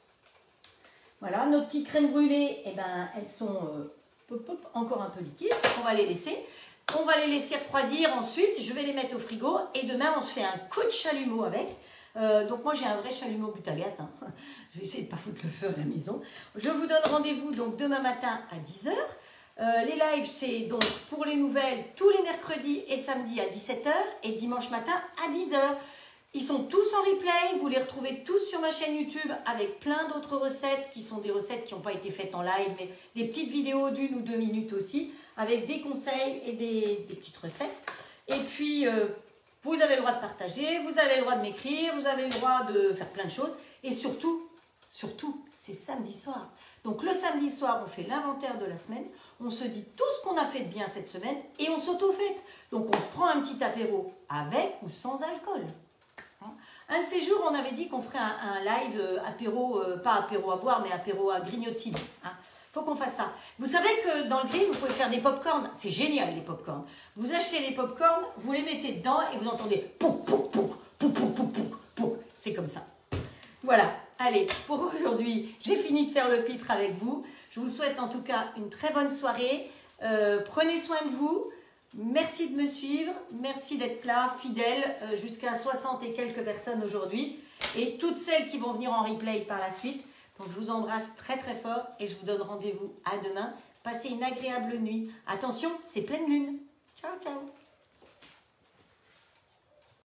Voilà, nos petites crèmes brûlées, eh ben, elles sont euh, pop, pop, encore un peu liquides. On va les laisser. On va les laisser refroidir ensuite. Je vais les mettre au frigo. Et demain, on se fait un coup de chalumeau avec. Euh, donc moi, j'ai un vrai chalumeau but à gaz. Hein. Je vais essayer de ne pas foutre le feu à la maison. Je vous donne rendez-vous donc demain matin à dix heures. Euh, les lives, c'est donc pour les nouvelles tous les mercredis et samedis à dix-sept heures. Et dimanche matin à dix heures. Ils sont tous en replay, vous les retrouvez tous sur ma chaîne YouTube avec plein d'autres recettes qui sont des recettes qui n'ont pas été faites en live, mais des petites vidéos d'une ou deux minutes aussi, avec des conseils et des, des petites recettes. Et puis, euh, vous avez le droit de partager, vous avez le droit de m'écrire, vous avez le droit de faire plein de choses. Et surtout, surtout, c'est samedi soir. Donc le samedi soir, on fait l'inventaire de la semaine, on se dit tout ce qu'on a fait de bien cette semaine et on s'auto-fête. Donc on se prend un petit apéro avec ou sans alcool. Un de ces jours, on avait dit qu'on ferait un, un live euh, apéro, euh, pas apéro à boire, mais apéro à grignotine. Hein. Faut qu'on fasse ça. Vous savez que dans le grill, vous pouvez faire des pop-corn. C'est génial, les pop-corn. Vous achetez les pop-corn, vous les mettez dedans et vous entendez pouf, pouf, pouf, pouf, pouf, pouf, pouf, pouf. C'est comme ça. Voilà. Allez, pour aujourd'hui, j'ai fini de faire le pitre avec vous. Je vous souhaite en tout cas une très bonne soirée. Euh, prenez soin de vous. Merci de me suivre, merci d'être là, fidèle, euh, jusqu'à soixante et quelques personnes aujourd'hui. Et toutes celles qui vont venir en replay par la suite. Donc je vous embrasse très très fort et je vous donne rendez-vous à demain. Passez une agréable nuit. Attention, c'est pleine lune. Ciao, ciao.